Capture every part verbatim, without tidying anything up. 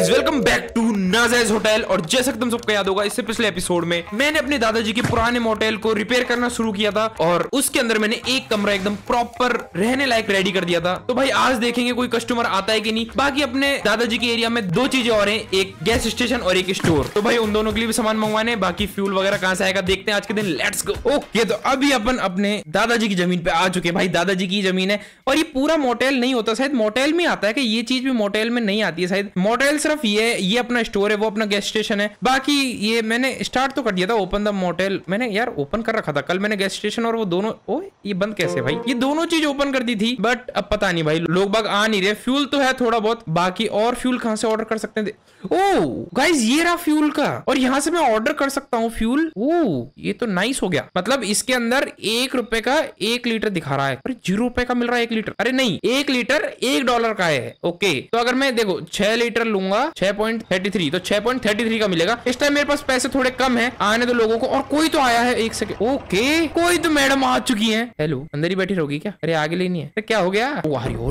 Guys welcome back to नाजायज hotel. और जैसा कि तुम सबको याद होगा, इससे पिछले एपिसोड में मैंने अपने दादाजी के पुराने मोटेल को रिपेयर करना शुरू किया था और उसके अंदर मैंने एक कमरा एकदम प्रॉपर रहने लायक रेडी कर दिया था। तो भाई आज देखेंगे कोई कस्टमर आता है कि नहीं। बाकी अपने दादाजी के एरिया में दो चीजें और हैं, एक गैस स्टेशन और एक स्टोर। तो भाई उन दोनों के लिए भी सामान मंगवाने, बाकी फ्यूल वगैरह कहां से आएगा देखते हैं आज के दिन। Let's go. ओके, तो अभी अपन अपने दादाजी की जमीन पे आ चुके हैं। भाई दादाजी की जमीन है और ये पूरा मोटेल नहीं होता, शायद मोटेल में आता है कि ये चीज भी मोटेल में नहीं आती है शायद। मोटेल सिर्फ ये ये अपना स्टोर है, वो अपना गैस स्टेशन है। बाकी ये मैंने स्टार्ट तो कर दिया था, ओपन द मोटेल मैंने यार ओपन कर रखा था कल मैंने गैस स्टेशन, और वो दोनों ओ ये बंद कैसे भाई, ये दोनों चीज ओपन कर दी थी बट अब पता नहीं भाई लोग बाग आ नहीं रहे। फ्यूल तो है थोड़ा बहुत, बाकी और फ्यूल कहां से ऑर्डर कर सकते हैं। ओ गाइस ये रहा फ्यूल का, और यहां से मैं ऑर्डर कर सकता हूँ फ्यूल। ओ ये तो नाइस हो गया, मतलब इसके अंदर एक रुपए का एक लीटर दिखा रहा है। अरे जीरो रुपए का मिल रहा है एक लीटर, अरे नहीं एक लीटर एक डॉलर का है। ओके तो अगर मैं देखो छह लीटर लूंगा छह पॉइंट थर्टी थ्री, तो छह पॉइंट थर्टी थ्री का मिलेगा। इस टाइम मेरे पास पैसे थोड़े कम है, आने दो लोगों को। और कोई तो आया है, एक सेकंड। ओके कोई तो मैडम आ चुकी है। हेलो अंदर ही बैठी रहोगी क्या? अरे आगे लेनी है, क्या हो गया?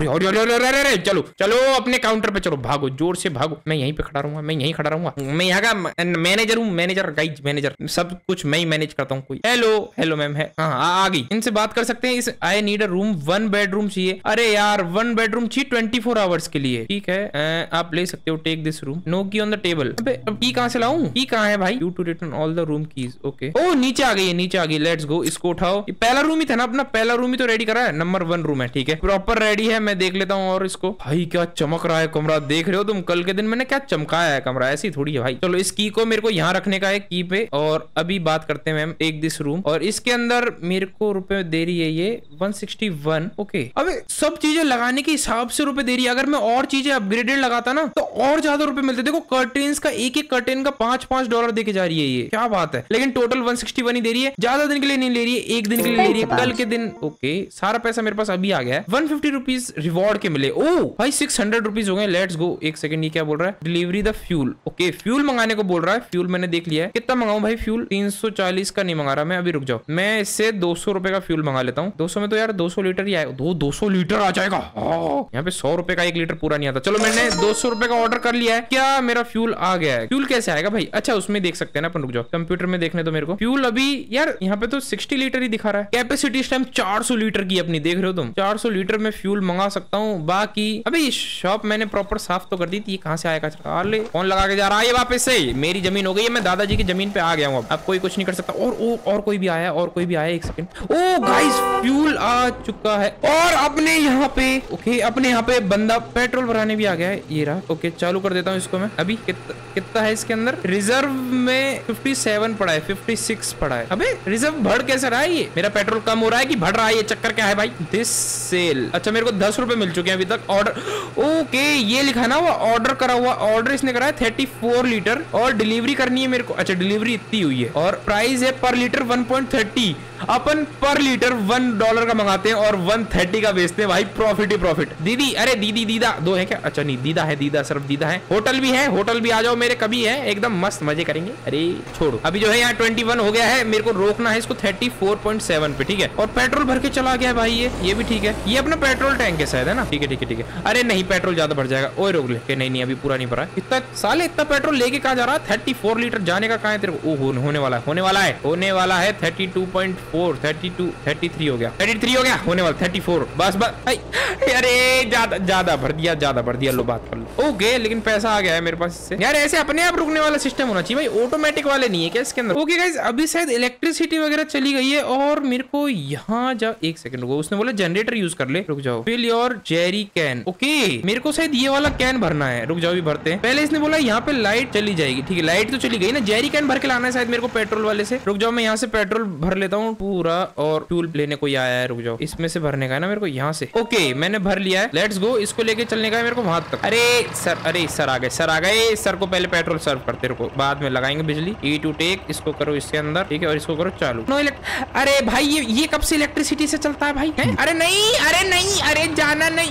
चलो चलो अपने काउंटर पे चलो, भागो जोर से भागो। मैं यहीं पे खड़ा रहूंगा, मैं यहीं खड़ा रहूंगा, मैं यहाँ का मैनेजर हूँ। मैनेजर गाइज मैनेजर सब कुछ मैं ही मैनेज करता हूँ। कोई हेलो हेलो मैम है, हाँ आ गई, इनसे बात कर सकते हैं। इस I need a room, one bedroom चाहिए। अरे यार वन बेडरूम चाहिए ट्वेंटी फोर आवर्स के लिए। ठीक है आप ले सकते हो, take this room. No key on the table. अबे की कहां से लाऊं? की कहां है भाई? You to return all the room keys. Okay ओ नीचे आ गई है, नीचे आ गई। लेट्स गो, इसको उठाओ। ये पहला रूम ही था ना अपना, पहला रूम ही तो रेडी करा है। नंबर वन रूम है, ठीक है प्रॉपर रेडी है। मैं देख लेता हूँ और इसको। भाई क्या चमक रहा है कमरा, देख रहे हो तुम? कल के दिन मैंने क्या चमकाया है कमरा, ऐसी थोड़ी है भाई। चलो इस की को मेरे को यहाँ रखने का है की पे, और अभी बात करते हैं मैम। टेक दिस रूम, और इसके अंदर मेरे को रुपए दे रही है ये वन सिक्सटी वन। ओके अबे सब चीजें लगाने के हिसाब से रुपए दे रही है। अगर मैं और चीजें अपग्रेडेड लगाता ना तो और ज्यादा रुपए मिलते। देखो कर्टेन्स का एक एक कर्टेन का पांच पांच डॉलर देके जा रही है, ये क्या बात है। लेकिन टोटल वन सिक्सटी वन ही दे रही है, ज्यादा दिन के लिए नहीं ले रही है, एक दिन के लिए ले रही है, कल के दिन। ओके सारा पैसा मेरे पास अभी आ गया है। वन फिफ्टी रुपीज रिवॉर्ड के मिले। ओ भाई सिक्स हंड्रेड रुपीज हो गए। Let's go. एक सेकंड, ये क्या बोल रहा है? Delivery the fuel. Okay fuel मंगाने को बोल रहा है। फ्यूल मैंने देख लिया है। कितना मंगाऊं भाई फ्यूल? तीन सौ चालीस का नहीं मंगा रहा मैं, अभी रुक जाओ। मैं इससे दो सौ रुपए का फ्यूल मंगा लेता हूँ। दो सौ में तो यार दो सौ लीटर ही आएगा। दो दो सौ लीटर आ जाएगा। यहाँ पे सौ रुपए का एक लीटर पूरा नहीं आता। चलो मैंने दो सौ रुपए का ऑर्डर कर लिया है। क्या मेरा फ्यूल आ गया है? फ्यूल कैसे आएगा भाई? अच्छा उसमें देख सकते हैं ना अपन, रुक जाओ कंप्यूटर में देखने तो मेरे को। फ्यूल अभी यार यहाँ पे तो साठ लीटर ही दिखा रहा है। कैपेसिटी इस टाइम चार सौ लीटर की अपनी, देख रहे हो तुम? चार सौ लीटर में फ्यूल मंगा सकता हूँ। बाकी अभी शॉप मैंने प्रॉपर साफ तो कर दी थी। कहाँ से आएगा? कौन लगा के जा रहा है? ये वापस से मेरी जमीन हो गई है, मैं दादाजी की जमीन पे आ गया हूँ। अब कोई कुछ नहीं कर सकता। और ओ, और कोई भी आया, और कोई भी आया। एक सेकंड। ओ गाइस फ्यूल आ चुका है, और अपने यहाँ पे ओके अपने यहाँ पे बंदा पेट्रोल भराने भी आ गया है। ये रहा। ओके चालू कर देता हूँ इसको मैं। अभी कितना कितना है इसके अंदर? रिजर्व में फिफ्टी सेवन पड़ा है, फिफ्टी सिक्स पड़ा है। अबे रिजर्व बढ़ कैसे रहा है? ये मेरा पेट्रोल कम हो रहा है कि बढ़ रहा है? ये चक्कर क्या है भाई? This sale. अच्छा मेरे को दस रुपए मिल चुके हैं अभी तक। ऑर्डर ओके ये लिखा ना हुआ ऑर्डर करा हुआ। ऑर्डर इसने करा है थर्टी फोर लीटर, और डिलीवरी करनी है मेरे को। अच्छा डिलीवरी इतनी हुई है, और प्राइस है per litre one point thirty. अपन पर लीटर वन डॉलर का मंगाते हैं और वन थर्टी का बेचते हैं भाई। प्रॉफिट ही प्रॉफिट। दीदी, अरे दीदी दीदा दो है क्या? अच्छा नहीं दीदा है, दीदा सिर्फ दीदा है। होटल भी है, होटल भी आ जाओ मेरे, कभी है एकदम मस्त मजे करेंगे। अरे छोड़ो अभी जो है यहाँ ट्वेंटी वन हो गया है, मेरे को रोकना है इसको थर्टी फोर पॉइंट सेवन पे। ठीक है और पेट्रोल भर के चला गया है भाई। ये ये भी ठीक है, ये अपना पेट्रोल टैंक है शायद, है ना? ठीक है ठीक है ठीक है। अरे नहीं पेट्रोल ज्यादा भर जाएगा। ओए रोक ले। नहीं नहीं अभी पूरा नहीं भरा। इतना साले इतना पेट्रोल लेके कहाँ जा रहा है? थर्टी फोर लीटर जाने का कहाँ है तेरे को? ओ होने वाला है, होने वाला है, होने वाला है। Thirty two point four, thirty two, thirty three हो गया, थर्टी थ्री हो गया, होने वाला थर्टी फोर। बस बस। अरे ज्यादा ज्यादा भर दिया, ज्यादा भर दिया। लो बात कर लो। ओके लेकिन पैसा आ गया है मेरे पास इससे। यार ऐसे अपने आप रुकने वाला सिस्टम होना चाहिए भाई, ऑटोमेटिक वाले नहीं है क्या इसके अंदर? ओके गाइस अभी शायद इलेक्ट्रिसिटी वगैरह चली गई है, और मेरे को यहाँ जा एक सेकंड रुको। उसने बोला जनरेटर यूज कर ले। रुक जाओ। Fill your jerry can. Okay मेरे को शायद ये वाला कैन भरना है। रुक जाओ भी भरते हैं। पहले इसने बोला यहाँ पे लाइट चली जाएगी। ठीक है लाइट तो चली गई ना, जेरी कैन भर के लाना है शायद मेरे को पेट्रोल वाले से। रुक जाओ मैं यहाँ से पेट्रोल भर लेता हूँ पूरा, और फ्यूल लेने कोई आया है। रुक जाओ इसमें से भरने का है ना मेरे को, यहाँ से। ओके मैंने भर लिया है। Let's go. इसको लेके चलने का है मेरे को वहां तक। अरे सर, अरे सर आ गए, सर आ गए। सर को पहले पेट्रोल सर्व करते रुको, बाद में लगाएंगे बिजली। ई टू टेक, इसको करो इसके अंदर। ठीक है और इसको करो चालू। नो इलेक्ट अरे भाई ये ये कब से इलेक्ट्रिसिटी से चलता है भाई? है? अरे नहीं अरे नहीं अरे जाना नहीं।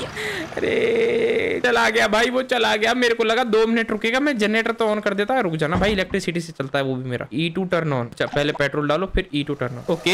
अरे चला गया भाई, वो चला गया। मेरे को लगा दो मिनट रुकेगा, मैं जनरेटर तो ऑन कर देता है। रुक जाना भाई, इलेक्ट्रिसिटी से चलता है वो भी मेरा। E to turn on. अच्छा पहले पेट्रोल डालो फिर E to turn on. Okay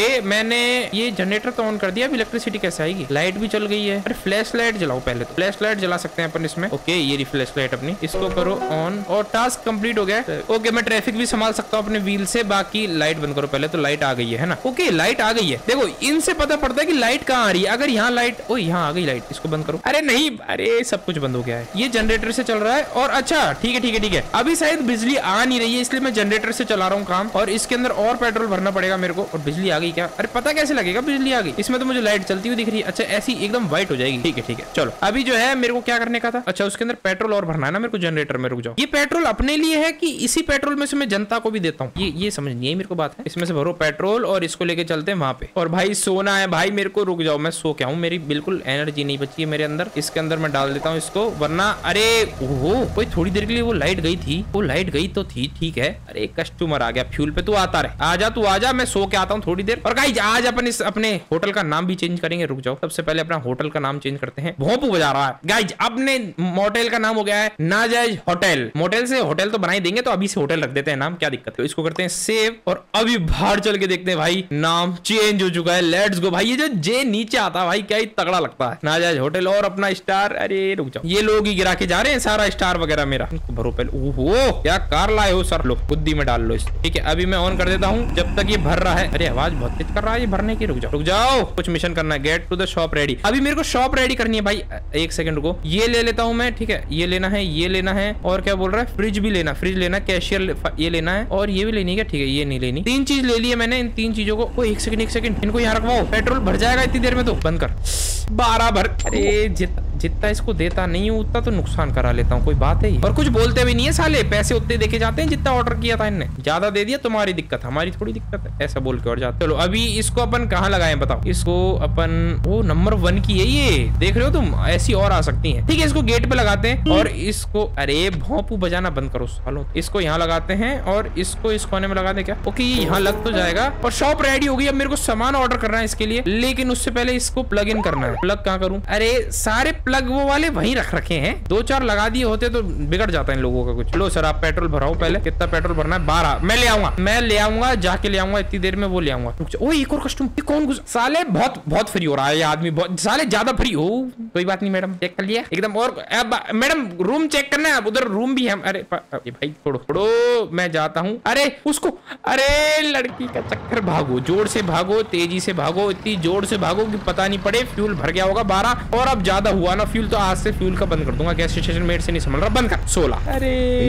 okay मैंने ये जनरेटर तो ऑन कर दिया, अब इलेक्ट्रिसिटी कैसे आएगी? लाइट भी चल गई है। अरे फ्लैश लाइट जलाओ पहले तो, फ्लैश लाइट जला सकते हैं अपन इसमें। ओके ये रही फ्लैश लाइट अपनी, इसको करो ऑन और टास्क कंप्लीट हो गया। ओके मैं ट्रैफिक भी संभाल सकता हूँ अपने व्हील से। बाकी लाइट बंद करो पहले तो, लाइट आ गई है ना। ओके लाइट आ गई है। देखो इनसे पता पड़ता है कि लाइट कहाँ आ रही है। अगर यहाँ लाइट, ओ यहाँ आ गई लाइट, इसको बंद करो। अरे नहीं, अरे सब कुछ बंद हो गया है। ये जनरेटर से चल रहा है और अच्छा ठीक है ठीक है ठीक है। अभी शायद बिजली आ नहीं रही है इसलिए मैं जनरेटर से चला रहा हूँ काम, और इसके अंदर और पेट्रोल भरना पड़ेगा मेरे को। और बिजली आ गई क्या? अरे पता कैसे लगेगा बिजली आ गई? इसमें तो मुझे लाइट चलती हुई दिख रही है। अच्छा ऐसी एकदम व्हाइट हो जाएगी। ठीक है ठीक है चलो। अभी जो है मेरे को क्या करने का था? अच्छा उसके अंदर पेट्रोल और भरना है ना मेरे को जनरेटर में। रुक जाओ, ये पेट्रोल अपने लिए है कि इसी पेट्रोल में से मैं जनता को भी देता हूँ? ये ये समझ नहीं है मेरे को बात है। इसमें से भरो पेट्रोल और इसको लेके चलते हैं वहां पे। और भाई सोना है भाई मेरे को। रुक जाओ मैं सो क्या हूँ, मेरी बिल्कुल एनर्जी नहीं बची है मेरे अंदर। इसके अंदर मैं डाल देता हूँ इसको, वरना अरे ओहो कोई थोड़ी देर के लिए वो लाइट गई थी, वो लाइट गई तो थी ठीक है। अरे कस्टमर आ गया फ्यूल पे, तू आता रहे, आजा तू आजा, मैं सो के आता हूँ थोड़ी देर। और गाइस आज अपन इस अपने होटल का नाम भी चेंज करेंगे। रुक जाओ, सबसे पहले अपना होटल का नाम चेंज करते हैं। भोंपू बजा रहा है गाइस। अपने मोटेल का नाम हो गया है नाजायज होटल। मोटेल से होटल तो बना ही देंगे, तो अभी से होटल रख देते हैं नाम, क्या दिक्कत है। इसको करते हैं सेव और अभी बाहर चल के देखते हैं भाई नाम चेंज हो चुका है। लेट्स गो भाई। ये जो जे नीचे आता है भाई क्या ही तगड़ा लगता है। नाजायज होटल और अपना स्टार। अरे रुक जाओ, ये लोग ही गिरा के जा रहे हैं सारा स्टार वगैरह मेरा। भरो पहले। ओहो क्या कार लाए हो सर, लो बुद्धि में डाल लो इस। ठीक है अभी मैं ऑन कर देता हूँ जब तक ये भर रहा है। अरे आवाज बहुत तेज कर रहा है ये भरने की। रुक जाओ रुक जाओ, कुछ मिशन करना है। Get to the shop ready. अभी मेरे को शॉप रेडी करनी है भाई। एक सेकंड रुको, ये ले लेता हूँ मैं। ठीक है ये लेना है, ये लेना है, और क्या बोल रहा है फ्रिज भी लेना, फ्रिज लेना, कैशियर ये लेना है, और ये भी लेनी है। ठीक है ये नहीं लेनी। तीन चीज ले ली है मैंने। इन तीन चीजों को ओ, एक सेकंड एक सेकंड इनको यहाँ रखवाओ, पेट्रोल भर जाएगा इतनी देर में। तो बंद कर, बारह भर। अरे जितना जितना इसको देता नहीं हूँ उतना तो नुकसान करा लेता हूँ, कोई बात है। और कुछ बोलते भी नहीं है साले, पैसे उतने देके जाते हैं जितना ऑर्डर किया था इनने। ज्यादा दे दिया तुम्हारी दिक्कत, हमारी थोड़ी दिक्कत है, ऐसा बोल के और जाते। चलो अभी इसको अपन कहाँ लगाएं बताओ। इसको अपन वो नंबर वन की है ये, देख रहे हो तुम, ऐसी और आ सकती है। ठीक है इसको गेट पे लगाते हैं और इसको, अरे भोंपू बजाना बंद करो सालो। इसको यहाँ लगाते हैं और इसको इस कोने में लगा दे क्या? ओके ये यहाँ लग तो जाएगा। और शॉप रेडी हो गई। अब मेरे को सामान ऑर्डर करना है इसके लिए, लेकिन उससे पहले इसको प्लग इन करना है। प्लग कहाँ करूँ? अरे सारे प्लग वो वाले वहीं रख रखे हैं, दो चार लगा दिए होते तो बिगड़ जाता है इन लोगों का कुछ। लो सर आप पेट्रोल भराओ पहले। कितना पेट्रोल भरना है? बारह। मैं ले आऊंगा, मैं ले आऊंगा, जाके ले आऊंगा, इतनी देर में वो ले आऊंगा। ओ एक और कस्टमर, ये कौन घुस? साले बहुत बहुत फ्री हो रहा है ये आदमी, बहुत साले ज्यादा फ्री हो। कोई बात नहीं मैडम, चेक कर लिया एकदम। और मैडम रूम चेक करना है, उधर रूम भी है। अरे भाई छोड़ो छोड़ो, मैं जाता हूँ। अरे उसको, अरे लड़की का चक्कर, भागो जोर से भागो, तेजी से भागो, इतनी जोर से भागो कि पता नहीं पड़े। फ्यूल भर गया होगा बारह, और अब ज्यादा हुआ ना फ्यूल तो आज से फ्यूल का बंद कर दूंगा। गैस स्टेशन मेट से नहीं संभल रहा, बंद कर। सोलह। अरे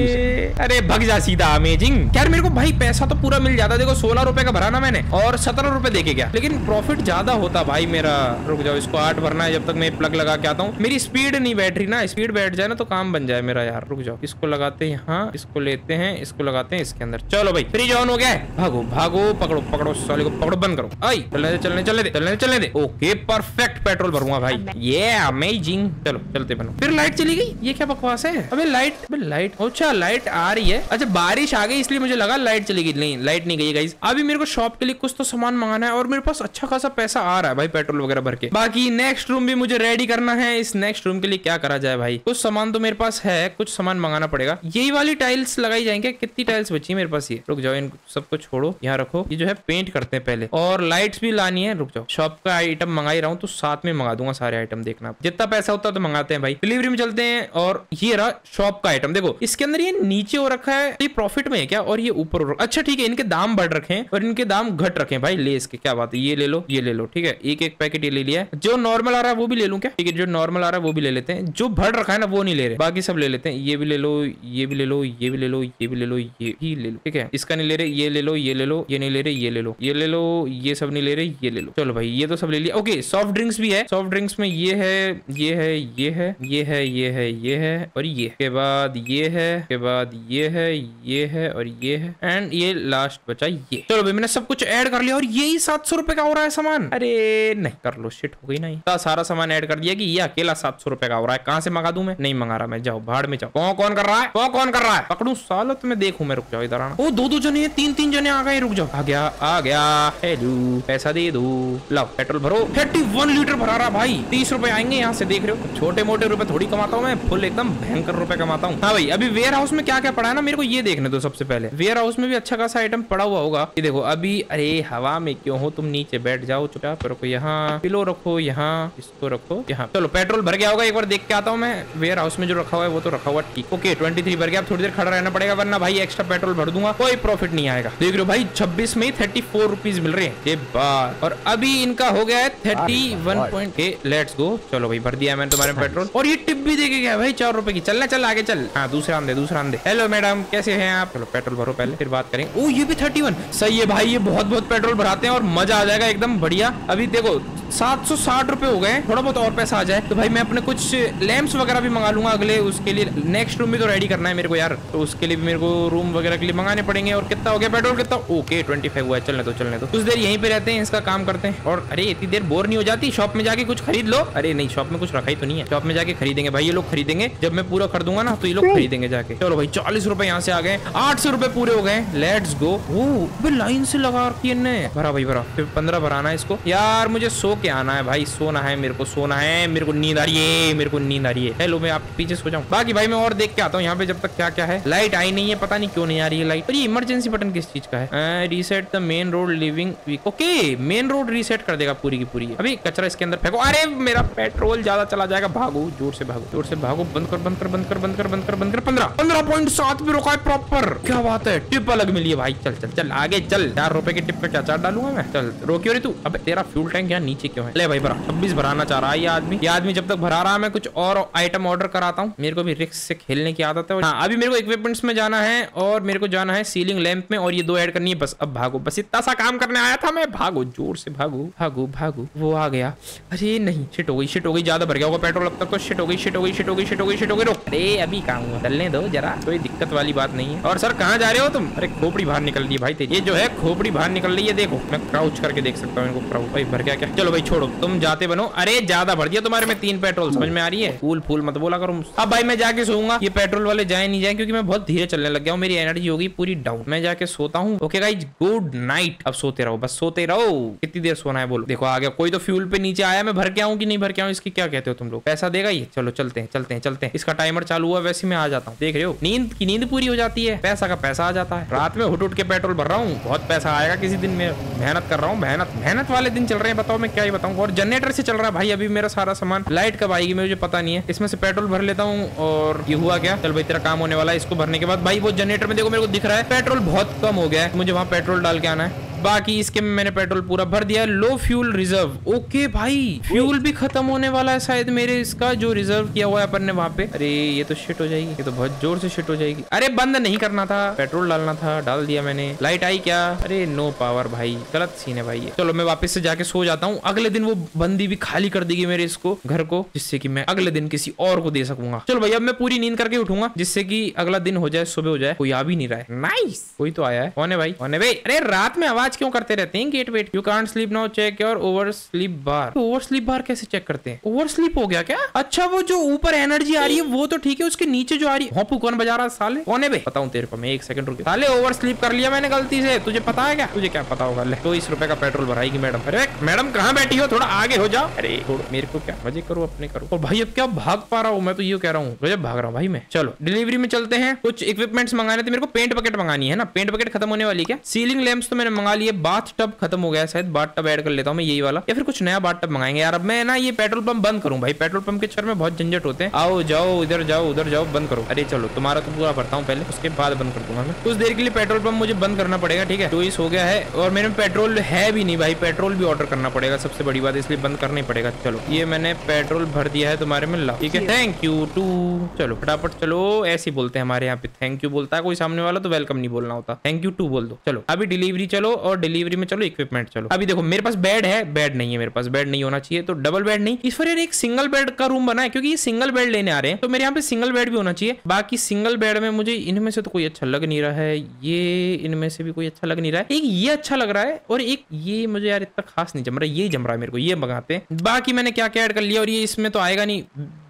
अरे भग जा सीधा। अमेजिंग यार, मेरे को भाई पैसा तो पूरा मिल जाता। देखो सोलह रुपए का भरा ना मैंने और सत्रह रुपए देके गया, लेकिन प्रॉफिट ज्यादा होता भाई मेरा। रुक जाओ, इसको आठ भरना है जब तक मैं प्लग लगा के आता हूँ। मेरी स्पीड नहीं बैठ रही ना, स्पीड बैठ जाए ना तो काम बन जाए मेरा यार। रुक जाओ, इसको लगाते हैं यहाँ, इसको लेते हैं, इसको लगाते हैं इसके अंदर। चलो भाई फ्रिज ऑन हो गया है। भागो भागो, पकड़ो पकड़ो साले को, पकड़ो, बंद करो। आई चलने दे चलने चलने दे चलने चलने दे। ओके परफेक्ट पेट्रोल भरूंगा भाई, ये अमेजिंग। चलो चलते बनो। फिर लाइट चली गई, ये क्या बकवास है? अबे लाइट, अबे लाइट, अच्छा लाइट आ रही है। अच्छा बारिश आ गई इसलिए मुझे लगा लाइट चली गई। नहीं लाइट नहीं गई गाइस। अभी मेरे को शॉप के लिए कुछ तो सामान मंगाना है और मेरे पास अच्छा खासा पैसा आ रहा है भाई पेट्रोल वगैरह भर के। बाकी नेक्स्ट रूम भी मुझे रेडी करना है। इस नेक्स्ट रूम के लिए क्या करा जाए भाई? कुछ सामान तो मेरे पास है, कुछ सामान मंगाना पड़ेगा। यही वाली टाइल्स लगाई जाएंगे। कितनी टाइल्स बची है मेरे पास? ये रुक जाओ, इन सबको छोड़ो, यहाँ रखो। ये जो है पेंट करते हैं पहले, और लाइट्स भी लानी है। रुक जाओ, शॉप का आइटम मंगा ही रहा हूँ तो साथ में मंगा दूंगा सारे आइटम। देखना जितना पैसा होता है तो मंगाते हैं भाई। डिलीवरी में चलते हैं। और ये रहा शॉप का आइटम। देखो इसके अंदर ये नीचे हो रखा है, ये प्रॉफिट में है क्या? और ये ऊपर हो रखा। अच्छा ठीक है, इनके दाम बढ़ रखे हैं और इनके दाम घट रखे हैं भाई। ले इसके, क्या बात है? ये ले लो, ये ले लो। ठीक है एक एक पैकेट ये ले लिया है। जो नॉर्मल आ रहा है वो भी ले लूं क्या? ठीक है जो नॉर्मल आ रहा है वो भी ले लेते हैं। जो बढ़ रखा है ना वो नहीं ले रहे, बाकी सब ले लेते हैं। ये भी ले लो, ये भी ले लो, ये भी ले लो, ये भी ले लो, ये भी ले लो। ठीक है इसका नहीं ले रहे, ये ले लो, ये ले लो, ये नहीं ले रहे, ये ले लो, ये ले लो, ये सब नहीं ले रहे, ये ले लो। चलो भाई ये तो सब ले लिया। ओके सॉफ्ट ड्रिंक्स भी है। सॉफ्ट ड्रिंक्स में ये है, ये है, ये है, ये है, ये है, ये है, और ये के बाद ये है, के बाद ये है, ये है, और ये है, एंड ये लास्ट बचा ये। चलो भाई मैंने सब कुछ ऐड कर लिया और यही सात सौ रुपए का हो रहा है सामान। अरे नहीं कर लो, शिट हो गई नहीं। सारा सामान ऐड कर दिया कि ये अकेला सात सौ रुपए का हो रहा है। कहाँ से मंगा दूं मैं? नहीं मंगा रहा मैं, जाओ भाड़ में जाओ। कौन कौन कर रहा है? कौन कौन कर रहा है? पकड़ू सालो तो मैं देखूं। मैं रुक जाओ, इधर आना। ओ दो दो जने, तीन तीन जने आ गए। रुक जाओ, आ गया आ गया। हेलो पैसा दे दो, लाओ पेट्रोल भरो। इक्यासी लीटर भरा रहा भाई, तीस रुपए आएंगे यहाँ से, देख देख रहे हो, छोटे मोटे रुपए थोड़ी कमाता हूँ मैं, फुल एकदम भयंकर रुपए कमाता हूँ। हाँ भाई, अभी वेयर हाउस में क्या क्या पड़ा है ना, मेरे को ये देखने दो सबसे पहले। वेयर हाउस में भी अच्छा खासा आइटम पड़ा हुआ होगा। ये देखो अभी, अरे हवा में क्यों हो तुम, नीचे बैठ जाओ चुपचाप, रखो यहाँ पिलो, रखो यहाँ, इसको रखो यहाँ। चलो पेट्रोल भर गया होगा, एक बार देख के आता हूँ मैं। वेयर हाउस में जो रखा हुआ है वो तो रखा हुआ ठीक। ओके ट्वेंटी थ्री भर गया, अब थोड़ी देर खड़ा रहना पड़ेगा वरना भाई एक्स्ट्रा पेट्रोल भर दूंगा, कोई प्रॉफिट नहीं आएगा। देख रहे हो भाई, छब्बीस में ही थर्टी फोर रुपीज मिल रहे हैं ये बात। और अभी इनका हो गया है thirty one point. Let's go. चलो भाई भर दिया मैंने तुम्हारे पेट्रोल, और ये टिप भी देके गया भाई चार रुपए की। चलना चल आगे चल। हाँ दूसरा आंदे, दूसरा आंदे। हेलो मैडम कैसे हैं आप? चलो पेट्रोल भरो पहले, फिर बात करेंगे। ओ ये भी थर्टी वन, सही है भाई, ये बहुत बहुत पेट्रोल भराते हैं और मजा आ जाएगा एकदम बढ़िया। अभी देखो सात सौ साठ रुपए हो गए, थोड़ा बहुत और पैसा आ जाए तो भाई मैं अपने कुछ लैंप्स वगैरह भी मंगा लूंगा अगले, उसके लिए नेक्स्ट रूम भी तो रेडी करना है मेरे को यार, तो उसके लिए भी मेरे को रूम वगैरह के लिए मंगाने पड़ेंगे। और कितना हो गया पेट्रोल, कितना? ओके ट्वेंटी फाइव हुआ है। चलने दो चलने दो, कुछ देर यहीं पे रहते हैं, इसका काम करते हैं। और अरे इतनी देर बोर नहीं हो जाती, शॉप में जाके कुछ खरीद लो। अरे नहीं, शॉप में कुछ रखा ही तो नहीं है, शॉप में जाके खरीदेंगे भाई, ये लोग खरीदेंगे। जब मैं पूरा कर दूंगा ना तो ये लोग खरीदेंगे जाके। चलो भाई चालीस रुपए यहाँ से आ गए, आठ सौ रुपए पूरे हो गए। Let's go. ओ लाइन से लगा रखी है ने, भरा भाई भरा, फिर पंद्रह भराना है इसको। यार मुझे सो के आना है भाई, सोना है मेरे को, सोना है मेरे को, नींद आ रही है मेरे को, नींद आ रही है। हेलो मैं आप पीछे सो जाऊं। बाकी भाई मैं और देख के आता हूँ यहाँ पे जब तक क्या क्या है। लाइट आई नहीं है, पता नहीं क्यों नहीं आ रही है लाइट। और ये इमरजेंसी बटन किस चीज का है? Reset the main road living week. Okay main road reset कर देगा पूरी की पूरी। अभी कचरा इसके अंदर फेंको। अरे मेरा पेट्रोल ज्यादा चला जाएगा, भागो जोर से भागो, जोर से भागो। बंद कर बंद कर बंद कर बंद कर बंद कर बंद कर। पंद्रह पंद्रह पॉइंट सात पे रुका है प्रॉपर, क्या बात है। टिप अलग मिली है भाई। चल चल चल आगे चल, चार रुपए की टिप पे क्या चार डालूंगा मैं। चल रोकियो रे तू। अब तेरा फ्यूल टैंक यहाँ नीचे क्यों है? ले भाई भरा, छब्बीस भराना चाह रहा है ये आदमी। ये आदमी जब तक भरा रहा है मैं कुछ और आइटम ऑर्डर कराता हूँ, मेरे को भी रिस्क से खेलने की आदत है। हाँ अभी मेरे को इक्विपमेंट्स में जाना है और मेरे को जाना है सीलिंग लैंप में, और ये दो ऐड करनी है बस। अब भागो, बस इतना सा काम करने आया था मैं। भागो जोर से भागो भागो भागो। वो आ गया। अरे नहीं, शिट हो गई शिट हो गई, ज्यादा भर गया होगा पेट्रोल अब तक तो। शिट हो गई शिट हो गई शिट हो गई शिट हो गई शिट हो गई। रुक, अरे अभी कहाँ हुआ, चलने दो जरा, कोई दिक्कत वाली बात नहीं है। और सर कहाँ जा रहे हो तुम? अरे खोपड़ी बाहर निकल रही है भाई तेरी, ये जो है खोपड़ी बाहर निकल रही है। देखो मैं क्राउच करके देख सकता हूँ इनको। क्राउच भाई भर गया क्या? चलो भाई छोड़ो, तुम जाते बनो। अरे ज्यादा भर दिया तुम्हारे में तीन पेट्रोल, समझ में आ रही है? फूल फूल मत बोला करो। अब भाई मैं जाके सोऊंगा, ये पेट्रोल वाले जाए नहीं जाए, क्योंकि मैं बहुत धीरे चलने लग गया हूँ, मेरी एनर्जी होगी पूरी डाउन। मैं जाके सोता हूँ। Okay guys good night. अब सोते रहो, बस सोते रहो। कितनी देर सोना है बोलो? देखो आ गया कोई तो फ्यूल पे नीचे आया। मैं भर के आऊँ कि नहीं भर के आऊँ, इसकी क्या कहते हो तुम लोग? पैसा देगा ये? चलो चलते हैं चलते हैं चलते हैं। इसका टाइमर चालू हुआ, वैसे मैं आ जाता हूँ। देख रहे हो नींद की नींद पूरी हो जाती है, पैसा का पैसा आ जाता है। रात में उठ उठ के पेट्रोल भर रहा हूँ, बहुत पैसा आएगा किसी दिन। में मेहनत कर रहा हूँ, मेहनत मेहनत वाले दिन चल रहे हैं। बताओ मैं क्या ही बताऊँ। और जनरेटर से चल रहा है भाई अभी मेरा सारा सामान। लाइट कब आएगी मुझे पता नहीं है। इसमें से पेट्रोल भर लेता हूँ। और ये हुआ क्या? चल भाई तेरा काम होने वाला है। इसको भरने के बाद भाई वो जनरेटर में देखो मेरे को दिख रहा है पेट्रोल बहुत कम हो गया है, मुझे वहां पेट्रोल डाल के आना है। बाकी इसके में मैंने पेट्रोल पूरा भर दिया। लो फ्यूल रिजर्व। ओके भाई फ्यूल भी खत्म होने वाला है शायद मेरे, इसका जो रिजर्व किया हुआ है अपन ने वहां पे। अरे ये तो शिट हो जाएगी, ये तो बहुत जोर से शिट हो जाएगी। अरे बंद नहीं करना था, पेट्रोल डालना था, डाल दिया मैंने। लाइट आई क्या? अरे नो पावर भाई, गलत सीन है भाई ये। चलो मैं वापस से जाके सो जाता हूँ। अगले दिन वो बंदी भी खाली कर देगी मेरे इसको घर को, जिससे कि मैं अगले दिन किसी और को दे सकूंगा। चलो भाई अब मैं पूरी नींद करके उठूंगा, जिससे कि अगला दिन हो जाए, सुबह हो जाए। कोई आ भी नहीं रहा है। नाइस, कोई तो आया है। कौन है भाई? कौन है भाई? अरे रात में आवाज क्यों करते रहते हैं? Get wet. You can't sleep now, check your over sleep bar. Over sleep bar कैसे चेक करते हैं? ओवर स्लीप हो गया क्या? अच्छा वो जो ऊपर एनर्जी आ रही है वो तो ठीक है, उसके नीचे जो आ रही है। होपू कौन बजा रहा है साले? कौन है बे? बताऊं तेरे को मैं, एक सेकंड रुक। साले ओवर स्लीप कर लिया मैंने गलती से, तुझे पता है क्या? तुझे क्या पता होगा? ले तो इस रुपए का पेट्रोल भराएगी मैडम। अरे मैडम कहाँ बैठी हो? थोड़ा आगे हो जाओ। अरे मेरे को क्या मजे करो अपने करो। और भाई अब क्या भाग पा रहा हूँ मैं, तो ये कह रहा हूँ गजब भाग रहा हूँ भाई मैं। चलो डिलीवरी में चलते हैं। कुछ इक्विपमेंट्स मंगाने थे मेरे को। पेंट बकेट मंगानी है ना, पेंट बकेट खत्म होने वाली क्या? सीलिंग लैंप्स तो मैंने मंगा लिए। बाथ टब खत्म हो गया शायद, बाथ टब ऐड कर लेता हूँ मैं यही वाला, या फिर कुछ नया बाथ टब मंगाएंगे यार। अब मैं ना ये पेट्रोल पंप बंद करूँ भाई, पेट्रोल पंप के चक्कर में बहुत झंझट होते हैं। आओ जाओ, इधर जाओ उधर जाओ, बंद करो। अरे चलो तुम्हारा तो पूरा भरता हूँ पहले, उसके बाद बंद कर दूंगा मैं। कुछ देर के लिए पेट्रोल पंप मुझे बंद करना पड़ेगा, ठीक है? चौबीस हो गया है और मेरे में पेट्रोल है भी नहीं भाई, पेट्रोल भी ऑर्डर करना पड़ेगा सबसे बड़ी बात, इसलिए बंद करना ही पड़ेगा। चलो ये मैंने पेट्रोल भर दिया है तुम्हारे में, ला ठीक है। Thank you too. चलो फटाफट चलो, ऐसे ही बोलते हैं हमारे यहाँ पे, थैंक यू बोलता है कोई सामने वाला तो वेलकम नहीं बोलना होता, थैंक यू टू बोल दो। चलो अभी डिलीवरी चलो, और डिलीवरी में चलो इक्विपमेंट चलो। अभी देखो मेरे पास बेड है, बेड नहीं है मेरे पास, बेड नहीं होना चाहिए तो डबल बेड नहीं, इस पर एक सिंगल बेड का रूम बना है, क्योंकि ये सिंगल बेड लेने आ रहे हैं तो मेरे यहाँ पे सिंगल बेड भी होना चाहिए। बाकी सिंगल बेड में मुझे इनमें से तो कोई अच्छा लग नहीं रहा है, ये इनमें से भी कोई अच्छा लग नहीं रहा है। एक ये अच्छा लग रहा है और एक ये मुझे यार इतना खास नहीं जम रहा है, ये जम रहा है मेरे को, ये मंगाते हैं। बाकी मैंने क्या क्या ऐड कर लिया, और ये इसमें तो आएगा नहीं,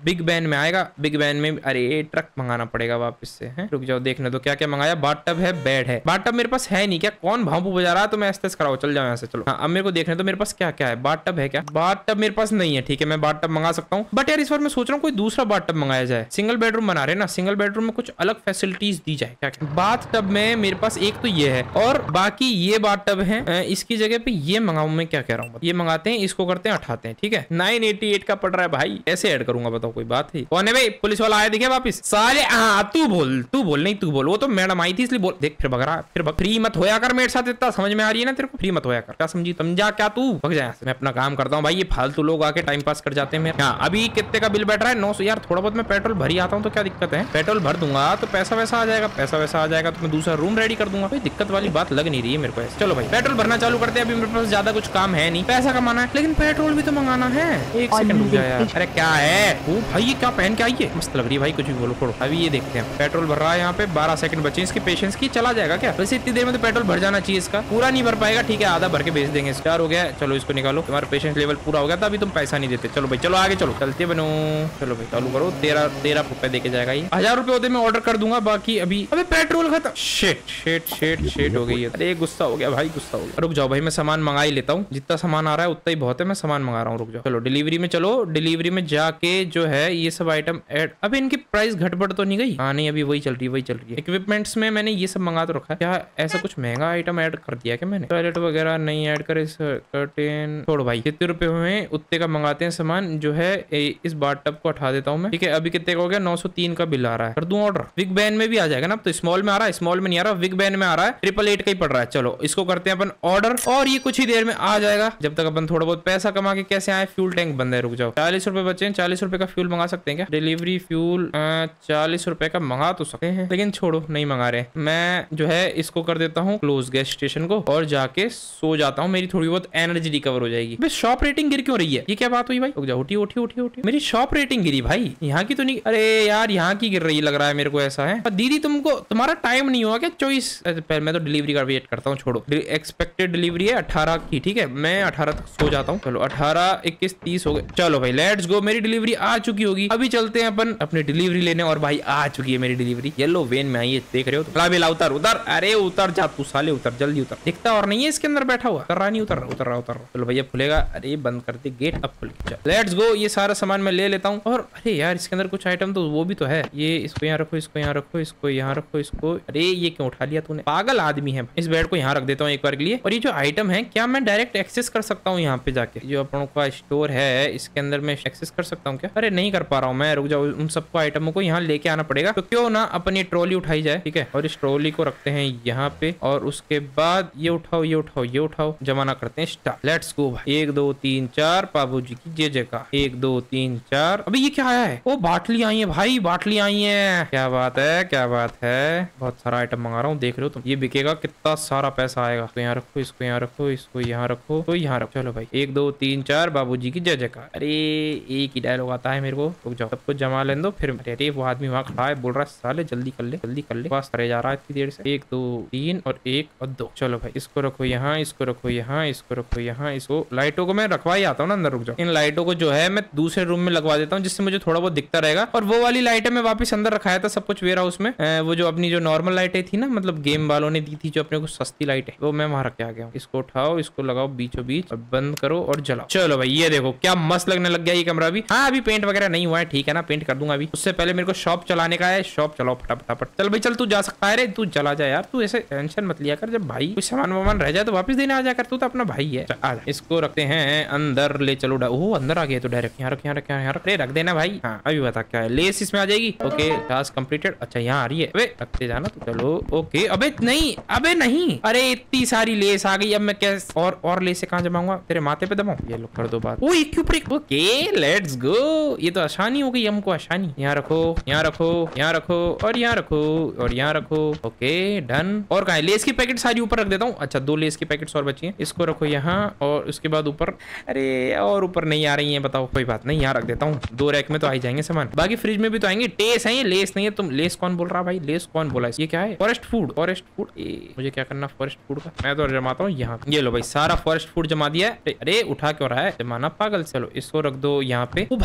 बिग बैन में आएगा। बिग बैन में अरे ट्रक मंगाना पड़ेगा वापस से है। रुक जाओ देखने दो क्या क्या मंगाया। बाथटब है, बेड है। बाथटब मेरे पास है नहीं क्या? कौन भांपू बजा रहा है? तो मैं एस्तेस कराओ, चल जाओ यहाँ से। चलो हाँ, अब मेरे को देखने दो मेरे पास क्या क्या है। बाथटब है क्या? बाथटब मेरे पास नहीं है। ठीक है मैं बाथटब मंगा सकता हूँ, बट यार इस बार मैं सोच रहा हूँ कोई दूसरा बाथटब मंगाया जाए। सिंगल बेडरूम बना रहे ना, सिंगल बेडरूम में कुछ अलग फैसिलिटीज दी जाए। क्या क्या बाथटब में मेरे पास एक तो ये है और बाकी ये बाथटब है। इसकी जगह पे ये मंगाऊं मैं, क्या कह रहा हूँ, ये मंगाते हैं, इसको करते हैं, उठाते हैं। ठीक है नाइन एटी एट का पड़ रहा है भाई, ऐसे ऐड करूंगा बताओ, कोई बात है? कौन है भाई? पुलिस वाला आया दिखे वापस साले। हाँ तू बोल, तू बोल, नहीं तू बोल, वो तो मैडम आई थी इसलिए बोल। देख फिर भग रहा है, फिर फ्री मत होया कर मेरे साथ, इतना समझ में आ रही है ना तेरे को? फ्री मत होया कर, क्या समझी? समझा क्या तू? भग जा यहाँ से, मैं अपना काम करता हूँ भाई। ये फालतू लोग आके टाइम पास कर जाते हैं मेरा। हाँ अभी कितने का बिल बैठ रहा है? नौ सौ। यार थोड़ा बहुत मैं पेट्रोल भरी आता हूँ तो क्या दिक्कत है? पेट्रोल भर दूंगा तो पैसा वैसा आ जाएगा, पैसा वैसा आ जाएगा तो मैं दूसरा रूम रेडी कर दूंगा। कोई दिक्कत वाली बात लग नहीं रही है मेरे को। चलो भाई पेट्रोल भरना चालू करते हैं। अभी मेरे पास ज्यादा कुछ काम है नहीं, पैसा कमाना है, लेकिन पेट्रोल भी तो मंगाना है। एक सेकंड रुक जा यार। अरे क्या है वो भाई, ये क्या पहन के आई है? मस्त लग रही है भाई, कुछ भी बोलो छोड़ो। अभी ये देखते हैं पेट्रोल भर रहा है यहाँ पे। बारह सेकंड बचे इसकी पेशेंस की, चला जाएगा क्या? वैसे इतनी देर में तो पेट्रोल भर जाना चाहिए इसका। पूरा नहीं भर पाएगा, ठीक है आधा भर के भेज देंगे। स्टार हो गया, चलो इसको निकालो। तुम्हारा पेशेंस लेवल पूरा हो गया था, अभी तुम पैसा नहीं देते। चलो भाई चलो आगे चलो, चलते बनो। चलो भाई चालू करो। तेरह तेरह रुपए देके जाएगा ये। हजार रुपए होते मैं ऑर्डर कर दूंगा, बाकी अभी अभी पेट्रोल खत्म। शिट शिट शिट शिट हो गई है। अरे गुस्सा हो गया भाई, गुस्सा हो गया। रुक जाओ भाई मैं सामान मंगा ही लेता हूँ, जितना सामान आ रहा है उतना ही बहुत है। मैं सामान मंगा रहा हूँ, रुक जाओ। चलो डिलीवरी में चलो, डिलीवरी में जाके जो है ये सब आइटम ऐड। अभी इनकी प्राइस घटबड़ तो नहीं गई? हाँ नहीं अभी वही चल रही है, वही चल रही है। इक्विपमेंट्स में मैंने ये सब मंगा तो रखा है। क्या ऐसा कुछ महंगा आइटम ऐड कर दिया क्या मैंने? टॉयलेट वगैरह नहीं ऐड करे। कर्टेन छोड़ो भाई, कितने रुपए हुए उतने का मंगाते हैं सामान जो है। इस बाथटब को उठा देता हूँ मैं। ठीक है अभी कितने का हो गया? नौ सौ तीन का बिल आ रहा है। कर दूं ऑर्डर? बिग बैन में भी आ जाएगा ना? तो स्मॉल में आ रहा है, स्मॉल में नहीं आ रहा, बिग बैन में आ रहा है। ट्रिपल एट का ही पड़ रहा है। चलो इसको करते हैं अपन ऑर्डर और ये कुछ ही देर में आ जाएगा। जब तक अपन थोड़ा बहुत पैसा कमा के कैसे आए। फ्यूल टैंक बंद है, रुक जाओ। चालीस रुपए बचे हैं, चालीस रुपए का फ्यूल मंगा सकते हैं क्या? डिलीवरी फ्यूल चालीस रुपए का मंगा तो सकते हैं, लेकिन छोड़ो नहीं मंगा रहे। मैं जो है इसको कर देता हूँ क्लोज गैस स्टेशन को और जाके सो जाता हूँ। मेरी थोड़ी बहुत एनर्जी रिकवर हो जाएगी। बस शॉप रेटिंग गिर क्यों रही है? ये क्या बात हुई भाई? रुक जाओ, उठी उठी उठी उठी। मेरी शॉप रेटिंग गिरी भाई, यहाँ की तो नहीं। अरे यार यहाँ की गिर रही लग रहा है मेरे को, ऐसा है। दीदी तुमको तुम्हारा टाइम नहीं हुआ क्या? चॉइस पहले मैं तो डिलीवरी का वेट करता हूँ, छोड़ो। एक्सपेक्टेड डिलीवरी है अठारह की, ठीक है मैं अठारह तक सो जाता हूँ। चलो अठारह इक्कीस तीस हो गए। चलो भाई लेट्स गो, मेरी डिलीवरी आ चुकी होगी। अभी चलते हैं अपन अपनी डिलीवरी लेने। और भाई आ चुकी है मेरी डिलीवरी, येलो वेन में आई है, देख रहे हो? तो उतर उतर, अरे उतर जा तू साले, उतर जल्दी उतर। दिखता और नहीं है इसके अंदर बैठा हुआ। उतर रहा नहीं, उतर रहा उतर रहा उतर रहा। चलो भैया खुलेगा। अरे बंद कर दे गेट, अब खुल गया। लेट्स गो, ये सारा सामान मैं ले लेता हूँ। और अरे यार इसके अंदर कुछ आइटम तो वो भी तो है। ये इसको यहाँ रखो, इसको यहाँ रखो, इसको यहाँ रखो, इसको। अरे ये क्यों उठा लिया तूने? पागल आदमी है। इस बेड को यहाँ रख देता हूँ एक बार के लिए। और ये जो आइटम है क्या मैं डायरेक्ट एक्सेस कर सकता हूँ यहाँ पे जाके? जो अपनों का स्टोर है इसके अंदर मैं एक्सेस कर सकता हूँ क्या? अरे नहीं कर पा रहा हूँ मैं, रुक जाओ। उन सबको आइटमों को यहाँ लेके आना पड़ेगा। तो क्यों ना अपन ये ट्रॉली उठाई जाए, ठीक है? और इस ट्रॉली को रखते हैं यहाँ पे और उसके बाद ये उठाओ, ये उठाओ, ये उठाओ, जमाना करते हैं स्टार्ट। लेट्स गो भाई। एक दो तीन चार, बाबू जी की जय जयकार। एक दो तीन चार। अभी ये क्या आया है? ओ बाटली आई है भाई, बाटली आई है। क्या बात है, क्या बात है। बहुत सारा आइटम मंगा रहा हूँ, देख रहे हो तुम। ये बिकेगा, कितना सारा पैसा आएगा। तो यहाँ रखो, इसको यहाँ रखो, इसको यहाँ रखो, तो यहाँ रखो। चलो भाई एक दो तीन चार, बाबू जी की जय जयकार। अरे एक ही डायलॉग आता है मेरे को, रुक जाओ। सब कुछ जमा लेने दो फिर। अरे वो आदमी वहाँ खड़ा है, बोल रहा है साले जल्दी कर ले, जल्दी कर ले, बस करे जा रहा है इतनी देर से। एक दो तीन और एक और दो। चलो भाई इसको रखो यहाँ, इसको रखो यहाँ, इसको रखो यहाँ। इसको लाइटों को मैं रखवा ही आता हूँ ना अंदर, रुक जाओ। इन लाइटों को जो है मैं दूसरे रूम में लगवा देता हूँ, जिससे मुझे थोड़ा बहुत दिखता रहेगा। और वो वाली लाइटें मैं वापस अंदर रखाया था सब कुछ वेयर हाउस में। वो जो अपनी जो नॉर्मल लाइटें थी ना, मतलब गेम वालों ने दी थी जो अपने को सस्ती लाइटें, वो मैं वहां रख के आ गया हूँ। इसको उठाओ, इसको लगाओ बीचों बीच, बंद करो और जलाओ। चलो भाई ये देखो क्या मस्त लगने लग गया ये कमरा भी। हाँ अभी पेंट वगैरह नहीं हुआ है, ठीक है ना, पेंट कर दूंगा अभी। उससे पहले मेरे को शॉप चलाने का है। शॉप चलाओ फटाफट। चल भाई चल, तू जा सकता है रे, तू चला जा यार। तू ऐसे टेंशन मत लिया कर, जब भाई कुछ सामान वामान रह जाए तो वापस देने आ जा कर। तू तो अपना भाई है। आ इसको रखते हैं अंदर, ले चलो। ओह अंदर आ गए तो डायरेक्ट यहाँ रख, यहाँ रख, यहाँ रख, रख देना भाई। हाँ अभी बता क्या है। लेस इसमें आ जाएगी। Okay task completed. अच्छा यहाँ आ रही है, अबे रखते जाना तो। चलो ओके। अबे नहीं, अबे नहीं, अरे इतनी सारी लेस आ गई। अब मैं कैसे और और लेस कहाँ जमाऊंगा? तेरे माथे पे दबाऊं? ये लो कर दो बात। ओ एक के ऊपर एक। ओके लेट्स गो, ये तो आसानी हो गई हमको, आसानी। यहाँ रखो, यहाँ रखो, यहाँ रखो और यहाँ रखो और यहाँ रखो। Okay done. और कहाँ है लेस की पैकेट? सारी ऊपर रख देता हूँ। अच्छा दो लेस की पैकेट्स और बची हैं, इसको रखो यहाँ और उसके बाद ऊपर। अरे और ऊपर नहीं आ रही है, बताओ। कोई बात नहीं, यहाँ रख देता हूँ। दो रैक में तो आ ही जाएंगे सामान, बाकी फ्रिज में भी तो आएंगे। टेस है ये, लेस नहीं है। तुम लेस कौन बोल रहा भाई? लेस कौन बोला? ये क्या है? Forest food, forest food. मुझे क्या करना फॉरेस्ट फूड का? मैं तो जमाता हूँ यहाँ। ये लो भाई सारा फॉरेस्ट फूड जमा दिया है। अरे उठा क्यों रहा है? जमाना पागल। चलो इसको रख दो यहाँ पे। ओ भाई कितने सारे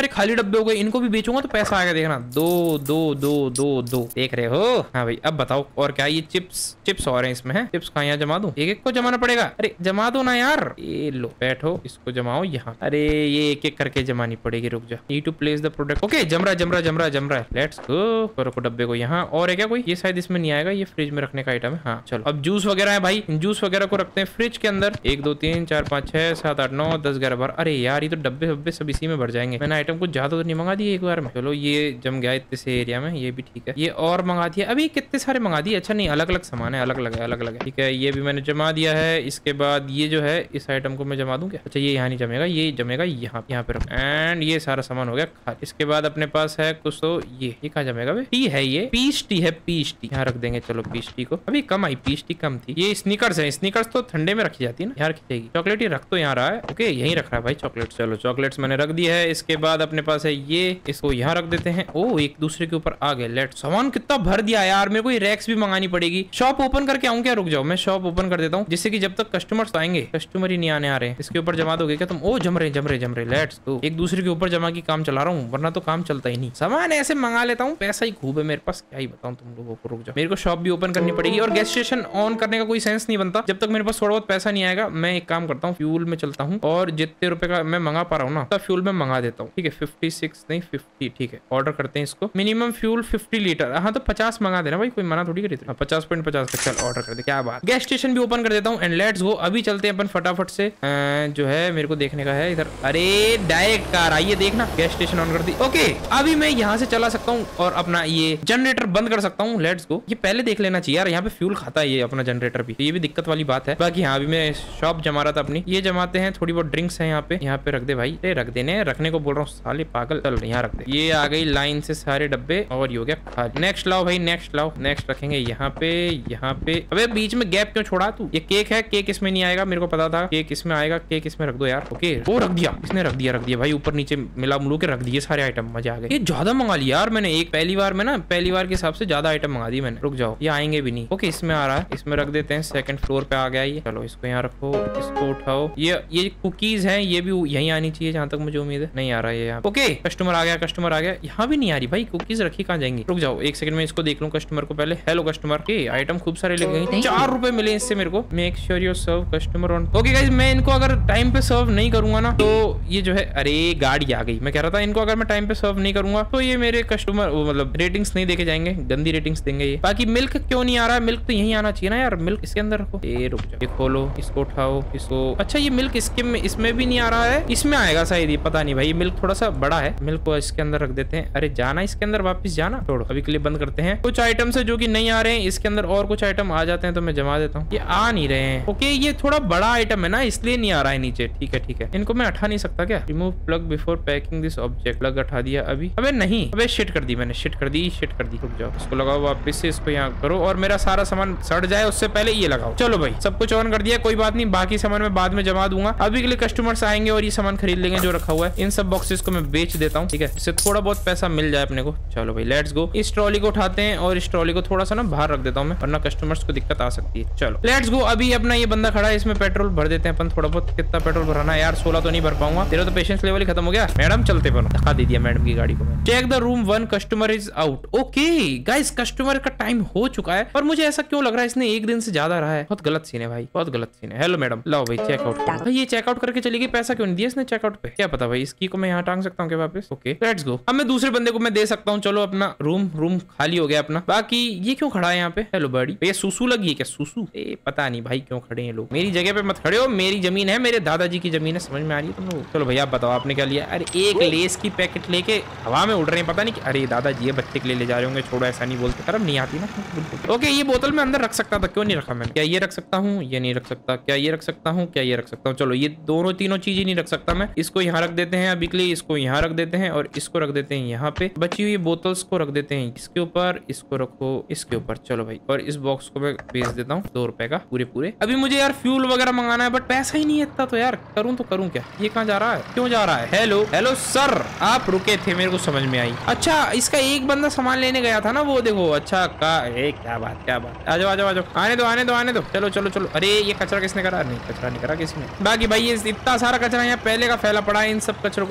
सारे खाली डब्बे हो गए, इनको भी बेचूंगा तो पैसा आएगा, देखना। दो दो दो दो दो देख रहे हो? हाँ भाई अब बताओ और क्या? ये चिप्स चिप्स और हैं इसमें है। चिप्स कहाँ यहाँ जमा दूं? एक एक को जमाना पड़ेगा। अरे जमा दो ना यार। ये लो बैठो, इसको जमाओ यहाँ। अरे ये एक एक करके जमानी पड़ेगी, रुक जा। Need to place the product. Okay जम रहा जम रहा जम रहा जम रहा है। Let's go. रखो डब्बे को यहाँ। और है क्या कोई? ये शायद इसमें नहीं आएगा, ये फ्रिज में रखने का आइटम है। हाँ चलो अब जूस वगैरह है भाई, जूस वगैरह को रखते हैं फ्रिज के अंदर। एक दो तीन चार पाँच छह सात आठ नौ दस ग्यारह बार। अरे यार ये तो डब्बे डब्बे सब इसी में भर जाएंगे। मैंने आइटम कुछ ज्यादा तो नहीं मंगा दिए एक बार में। चलो ये जम गया इतने से एरिया में, ये भी ठीक है। ये और मंगा दिया। अभी कितने सारे मंगा दिए। अच्छा नहीं अलग अलग सामान है, अलग अलग है अलग अलग है। ठीक है ये भी मैंने जमा दिया है। इसके बाद ये जो है इस आइटम को मैं जमा दूं क्या? अच्छा ये यहाँ नहीं जमेगा, ये जमेगा यहाँ यहाँ पे। एंड ये सारा सामान हो गया खाली। इसके बाद अपने पास है कुछ तो ये ये कहाँ जमेगा भाई? टी है, ये पीच टी है, पीच टी यहाँ रख देंगे। चलो पीच टी को अभी कम आई, पीच टी कम थी। ये स्नीकर्स है, स्नीकर्स तो ठंडे में रखी जाती है ना, यहाँ रखी जाएगी। चॉकलेट ही रख तो यहाँ रहा है। ओके यही रख रहा है भाई चॉकलेट। चलो चॉकलेट्स मैंने रख दी है। इसके बाद अपने पास है ये, इसको यहाँ रख देते हैं। ओ एक दूसरे के ऊपर आ गए। लेट सामान कितना भर दिया यार, मेरे को ये रैक्स भी मंगानी पड़ेगी। शॉप ओपन करके आऊं क्या? रुक जाओ मैं शॉप ओपन कर देता हूँ, जिससे कि जब तक कस्टमर्स आएंगे, कस्टमर ही नहीं आने आ रहे, इसके ऊपर जमा दोगे क्या तुम? ओ जम रहे जम रहे जम रहे। लेट्स तो एक दूसरे के ऊपर जमा की काम चला रहा हूँ, वरना तो काम चलता ही नहीं। सामान ऐसे मंगा लेता हूँ, पैसा ही खूब है मेरे पास, क्या ही बताऊं तुम लोगों को। रुक जाओ मेरे को शॉप भी ओपन करनी पड़ेगी। और गैस स्टेशन ऑन करने का कोई सेंस नहीं बनता जब तक मेरे पास थोड़ा बहुत पैसा नहीं आएगा। मैं एक काम करता हूँ, फ्यूल में चलता हूँ और जितने रुपए का मैं मंगा पा रहा हूँ ना, तब फ्यूल में मंगा देता हूँ। ठीक है फिफ्टी सिक्स नहीं फिफ्टी। ठीक है ऑर्डर करते हैं इसको। Minimum fuel fifty litre. हाँ तो पचास मंगा देना भाई, कोई मना थोड़ी करी। पचास पॉइंट पचास का चल ऑर्डर कर दे। क्या बात। गैस स्टेशन भी ओपन कर देता हूँ एंड लेट्स गो। अभी चलते हैं अपन फटाफट से, जो है मेरे को देखने का है इधर। अरे डायरेक्ट कार आइए देखना। गैस स्टेशन ऑन कर दी। ओके अभी मैं यहाँ से चला सकता हूँ और अपना ये जनरेटर बंद कर सकता हूँ। Let's go. ये पहले देख लेना चाहिए यार, यहाँ पे फ्यूल खाता है ये अपना जनरेटर भी, ये भी दिक्कत वाली बात है। बाकी हाँ अभी मैं शॉप जमा रहा था अपनी, ये जमाते हैं। थोड़ी बहुत ड्रिंक्स है यहाँ पे, यहाँ पे रख दे भाई। रख देने, रखने को बोल रहा हूँ साले पागल। चल यहाँ रख दे। ये आ गई लाइन से सारे डब्बे और ये हो गया खाली। नेक्स्ट लाओ भाई नेक्स्ट लाओ। नेक्स्ट रखेंगे यहाँ पे, यहाँ पे। अबे बीच में गैप क्यों छोड़ा तू? ये केक है, केक इसमें नहीं आएगा, मेरे को पता था केक इसमें आएगा। केक इसमें रख दो यार। ओके वो रख दिया, इसने रख दिया रख दिया भाई। ऊपर नीचे मिला मुलू के रख दिए सारे आइटम। मजा आ गया। ये ज्यादा मंगा लिया यार मैंने, एक पहली बार में ना, पहली बार के हिसाब से ज्यादा आइटम मंगा दी मैंने। रुक जाओ ये आएंगे भी नहीं। ओके इसमें आ रहा है, इसमें रख देते हैं। सेकंड फ्लोर पे आ गया ये। चलो इसको यहाँ रखो, इसको उठाओ। ये ये कुकीज हैं, ये भी यहीं आनी चाहिए जहां तक मुझे उम्मीद है। नहीं आ रहा है यहाँ। ओके कस्टमर आ गया, कस्टमर आ गया। यहाँ भी नहीं आ रही भाई कुकीज, रखी कहाँ जाएंगी? रुक जाओ एक सेकंड में इसको देख लूं कस्टमर को पहले। Hello customer. के आइटम खूब सारे ले गए, चार रुपए मिले इससे मेरे को। Make sure your serve customer on. Okay guys मैं इनको अगर टाइम पे सर्व नहीं करूंगा ना तो ये जो है, अरे गाड़ी आ गई। मैं कह रहा था इनको अगर मैं टाइम पे सर्व नहीं करूंगा तो ये मेरे कस्टमर मतलब रेटिंग्स नहीं देके जाएंगे, गंदी रेटिंग्स देंगे ये। बाकी मिल्क क्यों नहीं आ रहा है? मिल्क तो यहीं आना चाहिए ना यार। मिल्क इसके अंदर रखो। ये रुक जाओ, ये खोलो, इसको उठाओ, इसको। अच्छा ये मिल्क इसके में, इसमें भी नहीं आ रहा है, इसमें आएगा शायद, ये पता नहीं भाई। मिल्क थोड़ा सा बड़ा है, मिल्क को इसके अंदर रख देते हैं। अरे जाना इसके अंदर, वापस जाना। छोड़ो अभी के लिए बंद करते हैं। कुछ आइटम्स है जो कि नहीं आ रहे हैं इसके अंदर, और कुछ आइटम आ जाते हैं तो मैं जमा देता हूँ। ये आ नहीं रहे हैं। ओके ये थोड़ा बड़ा आइटम है ना, इसलिए नहीं आ रहा है नीचे। ठीक है ठीक है, इनको मैं हटा नहीं सकता क्या? Remove plug before packing this object. Plug हटा दिया अभी। अबे नहीं, अबे शिट कर दी मैंने, शिट कर दी, शिट कर दी। रुक जाओ इसको लगाओ वापस से, इसको यहाँ करो और मेरा सारा सामान सड़ जाए उससे पहले ये लगाओ। चलो भाई सब कुछ ऑन कर दिया, कोई बात नहीं। बाकी सामान मैं बाद में जमा दूंगा। अभी के लिए कस्टमर्स आएंगे और ये सामान खरीद लेंगे जो रखा हुआ है। इन सब बॉक्सेस को मैं बेच देता हूँ, ठीक है, इससे थोड़ा बहुत पैसा मिल जाए अपने को। चलो भाई लेट्स गो। इस ट्रॉली को उठाते हैं और इस ट्रॉली को थोड़ा सा ना बाहर रख देता हूँ मैं, वरना कस्टमर्स को दिक्कत आ सकती है। चलो लेट्स गो। अभी अपना ये बंदा खड़ा है, इसमें पेट्रोल भर देते हैं अपन थोड़ा बहुत। कितना पेट्रोल भराना है यार? सोलह तो नहीं भर पाऊंगा, तेरा तो पेशेंस लेवल ही खत्म हो गया। मैडम चलते बनो, दिखा दे दिया मैडम की गाड़ी को मैं। Check the room one, customer is out. Okay guys customer का टाइम हो चुका है, और मुझे ऐसा क्यों लग रहा है इसने एक दिन से ज्यादा रहा है। बहुत गलत सीन है भाई, बहुत गलत सीन है। हेलो मैडम, लाओ भाई चेकआउट। भाई ये चेकआउट करके चली गई, पैसा क्यों नहीं दिया इसने चेकआउट पे? क्या पता भाई, इसकी को मैं यहाँ टांग सकता हूँ क्या वापस? Okay let's go. अब मैं दूसरे बंदे को मैं दे सकता हूँ। चलो अपना रूम रूम खाली हो गया अपना। बाकी ये क्यों खड़ा है यहाँ पे? हेलो बड़ी, ये सुसु लगी है क्या? सुसु ए पता नहीं भाई क्यों खड़े हैं लोग। मेरी जगह पे मत खड़े हो, मेरी जमीन है, मेरे दादाजी की जमीन है। समझ में आ रही है तुम लोग? चलो भैया आप बताओ आपने क्या लिया? अरे एक लेस की पैकेट लेके हवा में उड़ रहे हैं, पता नहीं। अरे दादाजी ये बच्चे के लिए ले जा रहे होंगे, छोड़ो ऐसा नहीं बोलते, शर्म नहीं आती ना। ओके ये बोतल में अंदर रख सकता था, क्यों नहीं रखा मैंने? क्या ये रख सकता हूँ? ये नहीं रख सकता। क्या ये रख सकता हूँ? क्या ये रख सकता हूँ? चलो ये दोनों तीनों चीजें नहीं रख सकता मैं। इसको यहाँ रख देते हैं अभी के लिए, इसको यहाँ रख देते हैं और इसको रख देते हैं यहाँ पे। बची हुई बोतल्स को रख देते हैं इसके ऊपर, इसको रखो इसके ऊपर। चलो भाई, और इस बॉक्स को मैं बेच देता हूँ दो रुपए का पूरे पूरे। अभी मुझे यार फ्यूल वगैरह मंगाना है, बट पैसा ही नहीं है इतना, तो यार करूँ तो करूँ क्या? ये कहाँ जा रहा है? क्यों जा रहा है? हेलो हेलो सर, आप रुके थे, मेरे को समझ में आई। अच्छा इसका एक बंदा सामान लेने गया था ना, वो देखो। अच्छा का ए, क्या बात क्या बात। आ जाओ आ जाओ आ जाओ, आने दो आने दो आने दो। चलो चलो चलो। अरे ये कचरा किसने करा? नहीं कचरा नहीं करा किसी ने। बाकी भाई ये इतना सारा कचरा यहाँ पहले का फैला पड़ा है, इन सब कचरों को भी मैं रख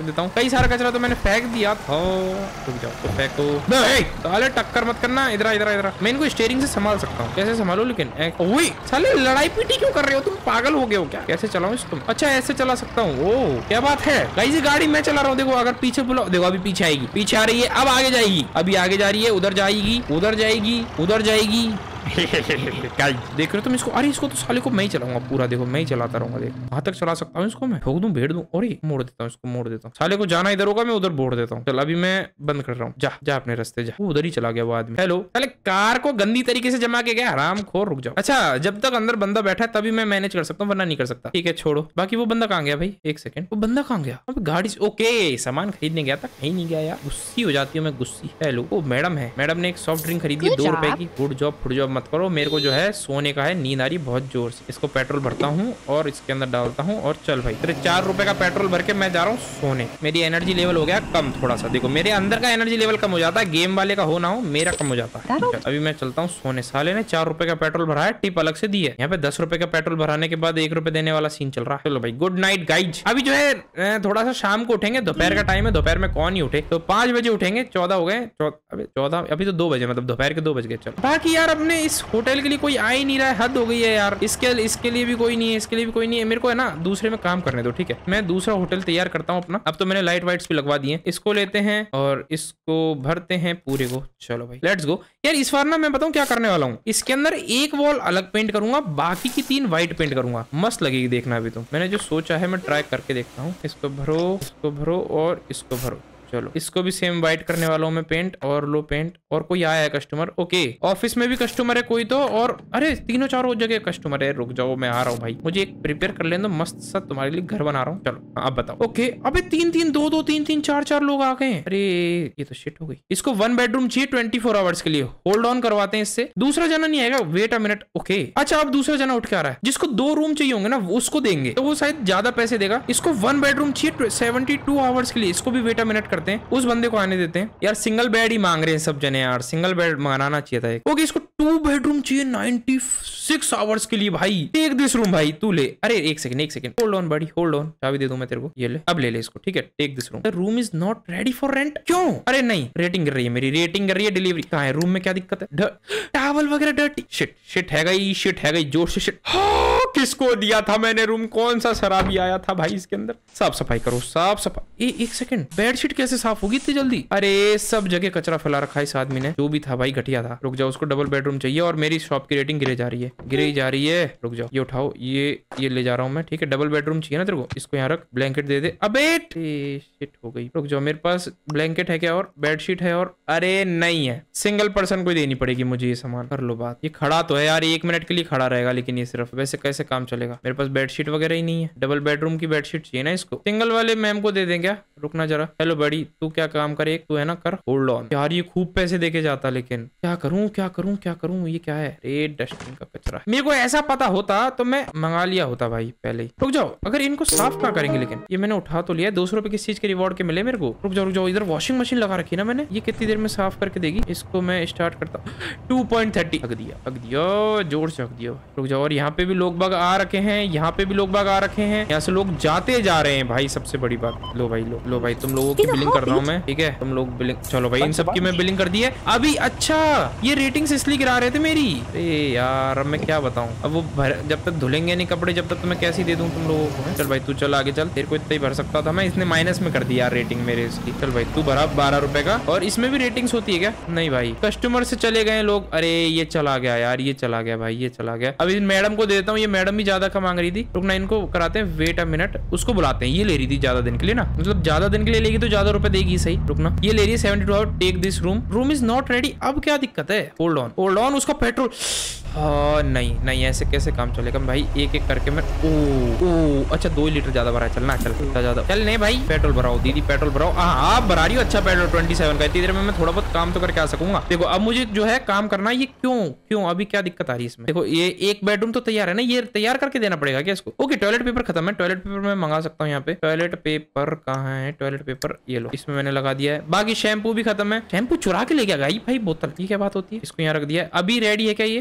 देता हूँ। कई सारा कचरा तो मैंने फेंक दिया था। रुक जाओ तो फेंको। साले टक्कर मत करना, इधर इधर इधर। मैं इनको स्टीयरिंग से संभाल सकता हूँ। कैसे संभालो लेकिन? साले लड़ाई पीटी क्यों कर रहे हो तुम? पागल हो गए हो क्या? कैसे चलाऊं इसको? अच्छा ऐसे चला सकता हूँ। ओ क्या बात है गाइस, गाड़ी मैं चला रहा हूँ। देखो अगर पीछे बुलाओ, देखो अभी पीछे आएगी, पीछे आ रही है, अब आगे जाएगी, अभी आगे जा रही है, उधर जाएगी, उधर जाएगी, उधर जाएगी। देख रहे हो तुम इसको? अरे इसको तो साले को मैं ही चलाऊंगा पूरा। देखो मैं ही चलाता रहूंगा। देख कहाँ तक चला सकता हूँ इसको मैं? ठोक दूं, भेड़ दूं, और मोड़ देता हूँ इसको, मोड़ देता हूँ। साले को जाना इधर होगा, मैं उधर बोड़ देता हूँ। चल अभी मैं बंद कर रहा हूँ। जा जा अपने रास्ते जा। वो उधर ही चला गया वो आदमी। हेलो, साले कार को गंदी तरीके से जमा के गया, हराम खोर। रुक जाओ। अच्छा जब तक अंदर बंदा बैठा है तभी मैं मैनेज कर सकता हूँ, वरना नहीं कर सकता। ठीक है छोड़ो। बाकी वो बंदा कहाँ गया भाई? एक सेकंड, वो बंदा कहाँ गया? गाड़ी से ओके सामान खरीदने गया था, कहीं नहीं गया यार। गुस्सी हो जाती हूँ मैं, गुस्सी। हेलो, वो मैडम है। मैडम ने एक सॉफ्ट ड्रिंक खरीदी है दो रुपए की। गुड जॉब, फुड जॉब मत करो। मेरे को जो है सोने का है, नींद आ रही बहुत जोर से। इसको पेट्रोल भरता हूँ और इसके अंदर डालता हूँ और चल भाई तेरे चार रुपए का पेट्रोल भर के मैं जा रहा हूँ सोने। मेरी एनर्जी लेवल हो गया कम थोड़ा सा। देखो मेरे अंदर का एनर्जी लेवल कम हो जाता है, गेम वाले का हो ना हो मेरा कम हो जाता है। अभी मैं चलता हूँ सोने। साले ने चार रुपए का पेट्रोल भरा है, टिप अलग से दी है। यहाँ पे दस रुपए का पेट्रोल भराने के बाद एक रुपए देने वाला सीन चल रहा है। चलो भाई गुड नाइट गाइज। अभी जो है थोड़ा सा शाम को उठेंगे, दोपहर का टाइम है, दोपहर में कौन ही उठे, तो पांच बजे उठेंगे। चौदह हो गए, चौदह, अभी तो दो बजे, मतलब दोपहर के दो बज गए। चलो बाकी यार अपने इस होटल के लिए कोई आ ही नहीं रहा है, हद हो गई है यार। इसके इसके लिए भी कोई नहीं है, इसके लिए भी कोई नहीं है। मेरे को है ना दूसरे में काम करने दो, ठीक है? मैं दूसरा होटल तैयार करता हूँ अपना। अब तो मैंने लाइट वाइट्स भी लगवा दिए। इसको लेते हैं और इसको भरते हैं पूरे को। चलो भाई लेट्स गो। यार इस बार ना मैं बताऊं क्या करने वाला हूँ। इसके अंदर एक वॉल अलग पेंट करूंगा, बाकी की तीन व्हाइट पेंट करूंगा। मस्त लगेगी देखना। अभी तो मैंने जो सोचा है मैं ट्राई करके देखता हूँ। इसको भरो, इसको भरो और इसको भरो। चलो इसको भी सेम व्हाइट करने वाला हूँ मैं पेंट। और लो पेंट। और कोई आया है कस्टमर? ओके ऑफिस में भी कस्टमर है कोई तो। और अरे तीनों चारों जगह कस्टमर है। रुक जाओ मैं आ रहा हूँ भाई, मुझे एक प्रिपेयर कर लेने दो। मस्त सा तुम्हारे लिए घर बना रहा हूँ। चलो अब बताओ। ओके अबे तीन तीन दो दो तीन तीन चार चार लोग आ गए। अरे ये तो शिट हो गई। इसको वन बेडरूम चाहिए ट्वेंटी फोर आवर्स के लिए। होल्ड ऑन करवाते हैं इससे। दूसरा जना नहीं आएगा, वेट अ मिनट। ओके अच्छा अब दूसरा जना उठ के आ रहा है। जिसको दो रूम चाहिए होंगे ना उसको देंगे, तो वो शायद ज्यादा पैसे देगा। इसको वन बेडरूम चाहिए सेवेंटी टू आवर्स के लिए। इसको भी वेट अ मिनट करते हैं, उस बंदे को आने देते हैं। यार सिंगल बेड ही मांग रहे हैं सब जने यार, सिंगल बेड मंगाना चाहिए था एक। ओके इसको टू बेडरूम चाहिए नाइंटी सिक्स आवर्स के लिए। भाई टेक दिस रूम भाई, तू ले। अरे एक सेकंड एक सेकंड, होल्ड ऑन बड़ी, होल्ड ऑन। चाबी दे दूं मैं तेरे को, ये ले। अब ले ले इसको, ठीक है? Take this room. The room is not ready for rent. क्यों? अरे नहीं, रेटिंग कर रही है मेरी, रेटिंग कर रही है। डिलीवरी कहाँ है? रूम में क्या दिक्कत है? टॉवल वगैरह डर्टी। शिट शिट है गई, शिट है गई, जोर से शिट। किसको दिया था मैंने रूम? कौन सा शराबी आया था भाई इसके अंदर? साफ सफाई करो, साफ सफाई। एक सेकंड, बेडशीट कैसे साफ होगी इतनी जल्दी? अरे सब जगह कचरा फैला रखा है इस आदमी ने। जो भी था भाई घटिया था। रुक जाओ, उसको डबल बेडरूम चाहिए और मेरी शॉप की रेटिंग गिरे जा रही है, गिरे जा रही है। रुक जाओ, ये उठाओ, ये ये ले जा रहा हूँ मैं, ठीक है? डबल बेडरूम चाहिए ना तेरे को? इसको यहाँ रख, ब्लैंकेट दे दे। अबे शिट हो गई। रुक जाओ, मेरे पास ब्लैंकेट है क्या और बेडशीट है? और अरे नहीं है, सिंगल पर्सन को देनी पड़ेगी मुझे ये सामान। कर लो बात। ये खड़ा तो है यार, एक मिनट के लिए खड़ा रहेगा, लेकिन ये सिर्फ वैसे कैसे काम चलेगा? मेरे पास बेडशीट वगैरह ही नहीं है। डबल बेडरूम की बेडशीट चाहिए ना इसको। सिंगल वाले मैम को दे दें क्या? रुकना जरा। हेलो बड़ी, तू क्या काम करे? एक तू है ना, कर। Hold on. यार ये खूब पैसे देके जाता, लेकिन क्या करूं क्या करूं क्या करूं? ये क्या है? अरे डस्टबिन का कचरा। मेरे को ऐसा पता होता तो मैं मंगा लिया होता भाई पहले ही। रुक जाओ, अगर इनको साफ क्या करेंगे? लेकिन ये मैंने उठा तो लिया। दो सौ रुपए किस चीज के रिवॉर्ड के मिले मेरे को? रुक जाओ रुक जाओ, इधर वॉशिंग मशीन लगा रखी है ना मैंने। ये कितनी देर में साफ करके देगी? इसको मैं स्टार्ट करता हूँ। टू पॉइंट थर्टी हक दिया, हक दिया, जोर से हक दिया। रुक जाओ, और यहाँ पे भी लोग बाग आ रखे हैं, यहाँ पे भी लोग बाग आ रखे हैं। यहाँ से लोग जाते जा रहे हैं भाई। सबसे बड़ी बात, लो भाई लो लो भाई, तुम लोगों की बिलिंग कर रहा हूँ मैं, ठीक है? तुम लोग बिलिंग, चलो भाई इन सब की मैं बिलिंग कर दी है अभी। अच्छा ये रेटिंग्स इसलिए गिरा रहे थे मेरी। अरे यार अब मैं क्या बताऊं? अब वो भर, जब तक धुलेंगे नहीं कपड़े जब तक तो मैं कैसे दे दूं तुम लोगों को? चल भाई तू चल आगे चल, तेरे को इतना ही भर सकता था मैं, इसने माइनस में कर दिया रेटिंग मेरे इसकी। चल भाई तू भरा बारह रुपए का। और इसमें भी रेटिंग्स होती है क्या? नहीं भाई, कस्टमर से चले गए लोग। अरे ये चला गया यार, ये चला गया भाई, ये चला गया। अब इन मैडम को देता हूँ, ये मैडम भी ज्यादा का मांग रही थी। रुकना, इनको कराते हैं वेट अ मिनट। उसको बुलाते हैं, ये ले रही थी ज्यादा दिन के लिए ना, मतलब ज्यादा दिन के लिए लेगी तो ज्यादा रुपए देगी। सही, रुकना, ये ले रही है seventy two hour. Take this room, room is not ready. अब क्या दिक्कत है? होल्ड ऑन होल्ड ऑन, उसका पेट्रोल। हाँ नहीं नहीं, ऐसे कैसे काम चलेगा भाई? एक एक करके मैं, ओ ओ अच्छा दो लीटर ज्यादा भरा है। चलना चल ज्यादा चल। नहीं भाई पेट्रोल भराओ दीदी, पेट्रोल भराओ। हाँ आप भरा रही हो, अच्छा पेट्रोल ट्वेंटी सेवन का। इतनी देर में मैं थोड़ा बहुत काम तो करके आ सकूंगा। देखो अब मुझे जो है काम करना है। ये क्यों क्यों अभी क्या दिक्कत आ रही है इसमें? देखो ये एक बेडरूम तो तैयार है ना, ये तैयार करके देना पड़ेगा क्या इसको? ओके टॉयलेट पेपर खत्म है, टॉयलेट पेपर मैं मंगा सकता हूँ यहाँ पे। टॉयलेट पेपर कहाँ है? टॉयलेट पेपर ये लो, इसमें मैंने लगा दिया है। बाकी शैम्पू भी खत्म है। शैम्पू चुरा के ले गया भाई भाई बोतल, ये क्या बात होती है? इसको यहाँ रख दिया। अभी रेडी है क्या ये? लो दीदी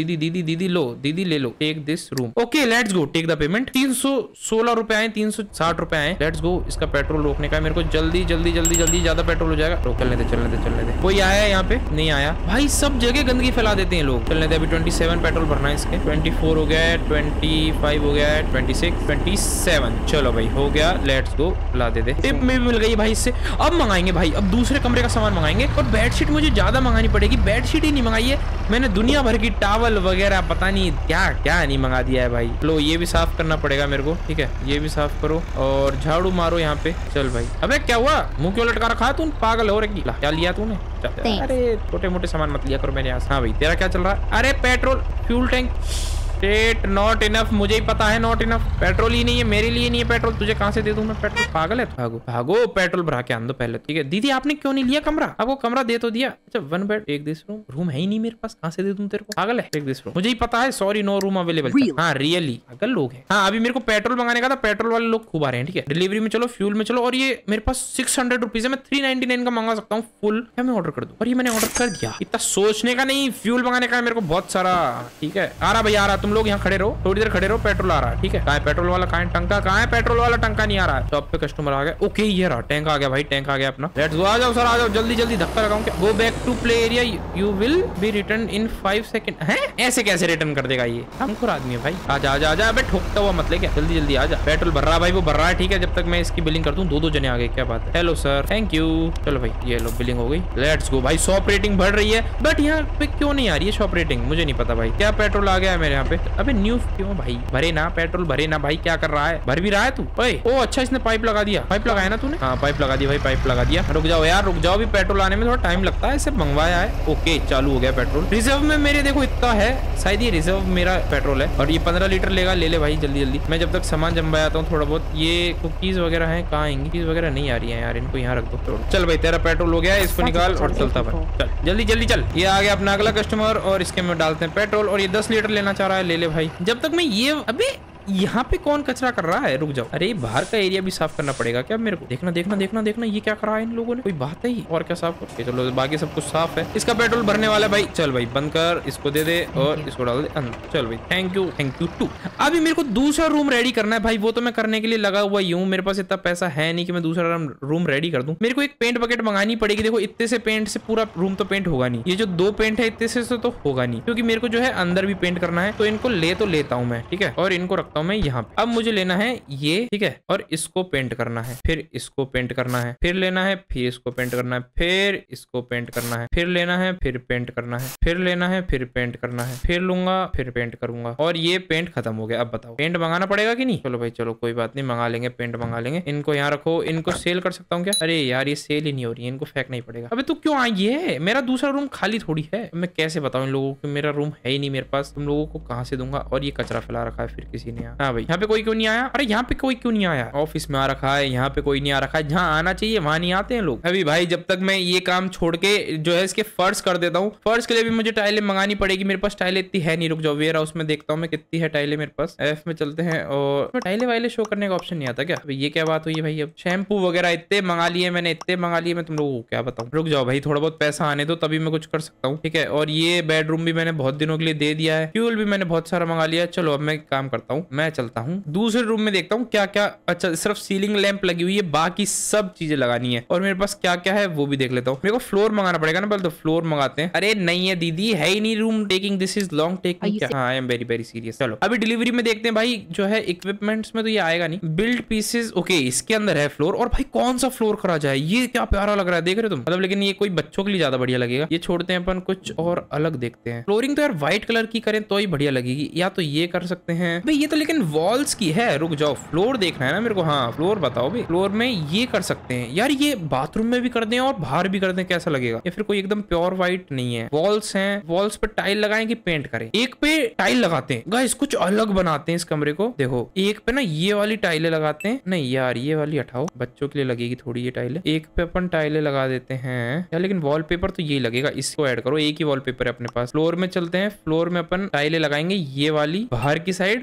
दीदी दीदी दीदी लो, दीदी ले लो, take this room. Okay let's go, take the payment. तीन सौ सोलह रुपए आए, तीन सौ साठ रुपए आए। लेट्स गो, इसका पेट्रोल रोकने का मेरे को जल्दी जल्दी जल्दी जल्दी, ज्यादा पेट्रोल हो जाएगा। तो चलने दे चलने दे चलने दे। कोई आया है यहाँ पे? नहीं आया भाई, सब जगह गंदगी फैला देते हैं लोग। चलने दे, अभी सत्ताईस पेट्रोल भरना है इसके। चौबीस हो गया है, पच्चीस हो गया है, छब्बीस, सत्ताईस। चलो भाई हो गया, let's go, La they they. Tip में भी मिल गई भाई इससे। अब मंगाएंगे भाई, अब दूसरे कमरे का सामान मंगाएंगे। और बेडशीट मुझे ज्यादा मंगानी पड़ेगी, बेडशीट ही नहीं मंगाई है मैंने, दुनिया भर की टावल वगैरह पता नहीं क्या क्या नहीं मंगा दिया है भाई। लो ये भी साफ करना पड़ेगा मेरे को, ठीक है ये भी साफ करो और झाड़ू मारो यहाँ पे। चल भाई, अबे क्या हुआ, मुंह क्यों लटका रखा है तू? पागल हो रही, क्या लिया तूने? अरे छोटे मोटे सामान मत लिया करो मेरे यहाँ। हाँ भाई तेरा क्या चल रहा है? अरे petrol fuel tank state not enough, मुझे ही पता है नॉट इनफ। पेट्रोल ही नहीं है, मेरे लिए नहीं है पेट्रोल, तुझे कहां से दे दूं मैं पेट्रोल? पागल है, भागो भागो, पेट्रोल भरा के आन दो पहले। ठीक है दीदी, आपने क्यों नहीं लिया कमरा? आपको कमरा दे तो दिया। अच्छा वन बेड एक दिस रूम, रूम है ही नहीं मेरे पास, कहां से दे दूं तेरे को? पागल है, एक दिस रूम, मुझे ही पता है। Sorry no room available. हाँ रियली पागल लोग हैं। हाँ अभी मेरे को पेट्रोल मंगाने का था, पेट्रोल वाले लोग खूब आ रहे हैं। ठीक है डिलीवरी में चलो, फ्यूल में चलो। और ये मेरे पास सिक्स हंड्रेड रुपीज है, मैं थ्री नाइनटी नाइन का मंगा सकता हूँ फुल। क्या मैं ऑर्डर कर दूं? और ये मैंने ऑर्डर कर दिया। इतना सोचने का नहीं, फ्यूल मंगाने का है मेरे को बहुत सारा। ठीक है आ रहा भैया आ रहा, तुम लोग यहाँ खड़े रहो, थोड़ी देर खड़े रहो, पेट्रोल आ रहा है। ठीक है कहाँ है पेट्रोल वाला? कहाँ है टंका? कहाँ है पेट्रोल वाला? टंका नहीं आ रहा है। शॉप पे कस्टमर आ गया। ओके ये रहा, टैंक आ गया भाई, टैंक आ गया अपना। लेट्स गो, आ जाओ सर आ जाओ, जल्दी जल्दी धक्का लगाऊं क्या? Go back to play area, you will be return in five second. हैं ऐसे कैसे रिटर्न कर देगा ये? हमखुर आदमी है भाई। आजा आजा आजा, अबे ठोकता हुआ मत ले क्या, जल्दी जल्दी आजा। पेट्रोल भर रहा भाई, वो भर रहा है। ठीक है जब तक मैं इसकी बिलिंग कर दूं, दो दो जने आ गए, क्या बात है। Hello sir, thank you. चलो भाई ये लो बिलिंग हो गई। लेट्स गो भाई, शॉप रेटिंग बढ़ रही है, बट यहाँ पे क्यों नहीं आ रही है शॉप रेटिंग? मुझे नहीं पता भाई। क्या पेट्रोल आ गया है मेरे यहाँ पे? अबे न्यू क्यों भाई? भरे ना पेट्रोल, भरे ना भाई, क्या कर रहा है? भर भी रहा है तू? ओए ओ अच्छा, इसने पाइप लगा दिया। पाइप लगाया ना तूने? हाँ पाइप लगा दिया भाई, पाइप लगा दिया। रुक जाओ यार रुक जाओ, भी पेट्रोल आने में थोड़ा टाइम लगता है, इसे मंगवाया है। ओके चालू हो गया पेट्रोल। रिजर्व में मेरे देखो इतना है, शायद ये रिजर्व मेरा पेट्रोल है। और ये पंद्रह लीटर लेगा, ले ले भाई जल्दी जल्दी। मैं जब तक सामान जमवा आता हूँ थोड़ा बहुत। ये कुकीज वगैरह है, कहाँ आएंगी? कुकीज वगैरह नहीं आ रही है यार, इनको यहाँ रख दो। चल भाई तेरा पेट्रोल हो गया है, इसको निकाल और चलता भाई, चल जल्दी जल्दी चल। ये आ गया अपना अगला कस्टमर और इसके में डालते हैं पेट्रोल। और ये दस लीटर लेना चाह रहा है, ले ले भाई। जब तक मैं ये, अबे यहाँ पे कौन कचरा कर रहा है? रुक जाओ, अरे बाहर का एरिया भी साफ करना पड़ेगा क्या मेरे को? देखना देखना देखना देखना, ये क्या करा है इन लोगों ने? कोई बात है? और क्या साफ करके? चलो बाकी सब कुछ साफ है। इसका पेट्रोल भरने वाला है भाई। चल भाई बंद कर, इसको दे दे और इसको डाल दे अंदर। चल भाई thank you thank you too. अभी मेरे को दूसरा रूम रेडी करना है भाई, वो तो मैं करने के लिए लगा हुआ ही हूँ। मेरे पास इतना पैसा है नहीं कि मैं दूसरा रूम रेडी कर दूं। मेरे को एक पेंट बकेट मंगानी पड़ेगी। देखो इतने से पेंट से पूरा रूम तो पेंट होगा नहीं, ये जो दो पेंट है इतने से तो होगा नहीं, क्योंकि मेरे को जो है अंदर भी पेंट करना है। तो इनको ले तो लेता हूँ मैं, ठीक है, और इनको रखता हूँ मैं यहाँ पे। अब मुझे लेना है ये, ठीक है, और इसको पेंट करना है, फिर इसको पेंट करना है, फिर लेना है, फिर इसको पेंट करना है, फिर इसको पेंट करना है, फिर लेना है, फिर पेंट करना है, फिर लेना है, फिर पेंट करना है, फिर लूंगा, फिर पेंट करूंगा। और ये पेंट खत्म हो गया। अब बताओ पेंट मंगाना पड़ेगा कि नहीं? चलो भाई चलो कोई बात नहीं, मंगा लेंगे, पेंट मंगा लेंगे। इनको यहाँ रखो, इनको सेल कर सकता हूँ क्या? अरे यार ये सेल ही नहीं हो रही है, इनको फेंकना ही पड़ेगा। अबे तू क्यों आई है? मेरा दूसरा रूम खाली थोड़ी है, मैं कैसे बताऊँ इन लोगों को मेरा रूम है ही नहीं मेरे पास? तुम लोगों को कहाँ से दूंगा? और ये कचरा फैला रखा है फिर किसी ने। हाँ भाई यहाँ पे कोई क्यों नहीं आया? अरे यहाँ पे कोई क्यों नहीं आया? ऑफिस में आ रखा है, यहाँ पे कोई नहीं आ रखा है। जहाँ आना चाहिए वहां नहीं आते हैं लोग। अभी भाई जब तक मैं ये काम छोड़ के जो है इसके फर्श कर देता हूँ, फर्श के लिए भी मुझे टाइलें मंगानी पड़ेगी। मेरे पास टाइलें इतनी है नहीं। रुक जाओ वेयर हाउस में देखता हूँ मैं कितनी है टाइलें मेरे पास। एफ में चलते हैं और टाइलें वाइलें शो करने का ऑप्शन नहीं आता क्या? ये क्या बात हुई है भाई? अब शैम्पू वगैरह इतने मंगा लिए मैंने, इतने मंगा लिए मैं तुम लोगों को क्या बताऊँ। रुक जाओ भाई थोड़ा बहुत पैसा आने दो तभी मैं कुछ कर सकता हूँ, ठीक है। और ये बेडरूम भी मैंने बहुत दिनों के लिए दे दिया है, फ्यूल भी मैंने बहुत सारा मंगा लिया। चलो अब मैं काम करता हूँ, मैं चलता हूँ दूसरे रूम में देखता हूँ क्या क्या। अच्छा सिर्फ सीलिंग लैंप लगी हुई है, बाकी सब चीजें लगानी है। और मेरे पास क्या क्या है वो भी देख लेता हूँ। मेरे को फ्लोर मंगाना पड़ेगा ना, पहले तो फ्लोर मंगाते हैं। अरे नहीं है दीदी, है ही नहीं room taking, this is long taking. क्या? हाँ I am very very serious. चलो अभी डिलीवरी में देखते हैं भाई, जो है इक्विपमेंट्स में तो ये आएगा नहीं। बिल्ड पीसेस, ओके इसके अंदर है फ्लोर। और भाई कौन सा फ्लोर करा जाए? ये क्या प्यारा लग रहा है, देख रहे हो तुम? मतलब लेकिन ये कोई बच्चों के लिए ज्यादा बढ़िया लगेगा। ये छोड़ते हैं अपन, कुछ और अलग देखते हैं। फ्लोरिंग तो यार व्हाइट कलर की करें तो ही बढ़िया लगेगी, या तो ये कर सकते हैं भाई। ये तो लेकिन वॉल्स की है। रुक जाओ फ्लोर देखना है ना मेरे को। हाँ फ्लोर बताओ भाई। फ्लोर में ये कर सकते हैं यार, ये बाथरूम में भी कर दें और बाहर भी कर दें, कैसा लगेगा? या फिर कोई एकदम प्योर व्हाइट नहीं है। वॉल्स हैं, वॉल्स पे टाइल लगाएं कि पेंट करें? एक पे टाइल लगाते हैं गाइस, कुछ अलग बनाते हैं इस कमरे को। देखो एक पे ना ये वाली टाइलें लगाते हैं। नहीं यार ये वाली हटाओ, बच्चों के लिए लगेगी थोड़ी ये टाइलें। एक पे अपन टाइलें लगा देते हैं यार, लेकिन वॉलपेपर तो ये लगेगा, इसको ऐड करो। एक ही वॉलपेपर है अपने पास। फ्लोर में चलते हैं, फ्लोर में अपन टाइलें लगाएंगे ये वाली बाहर की साइड, और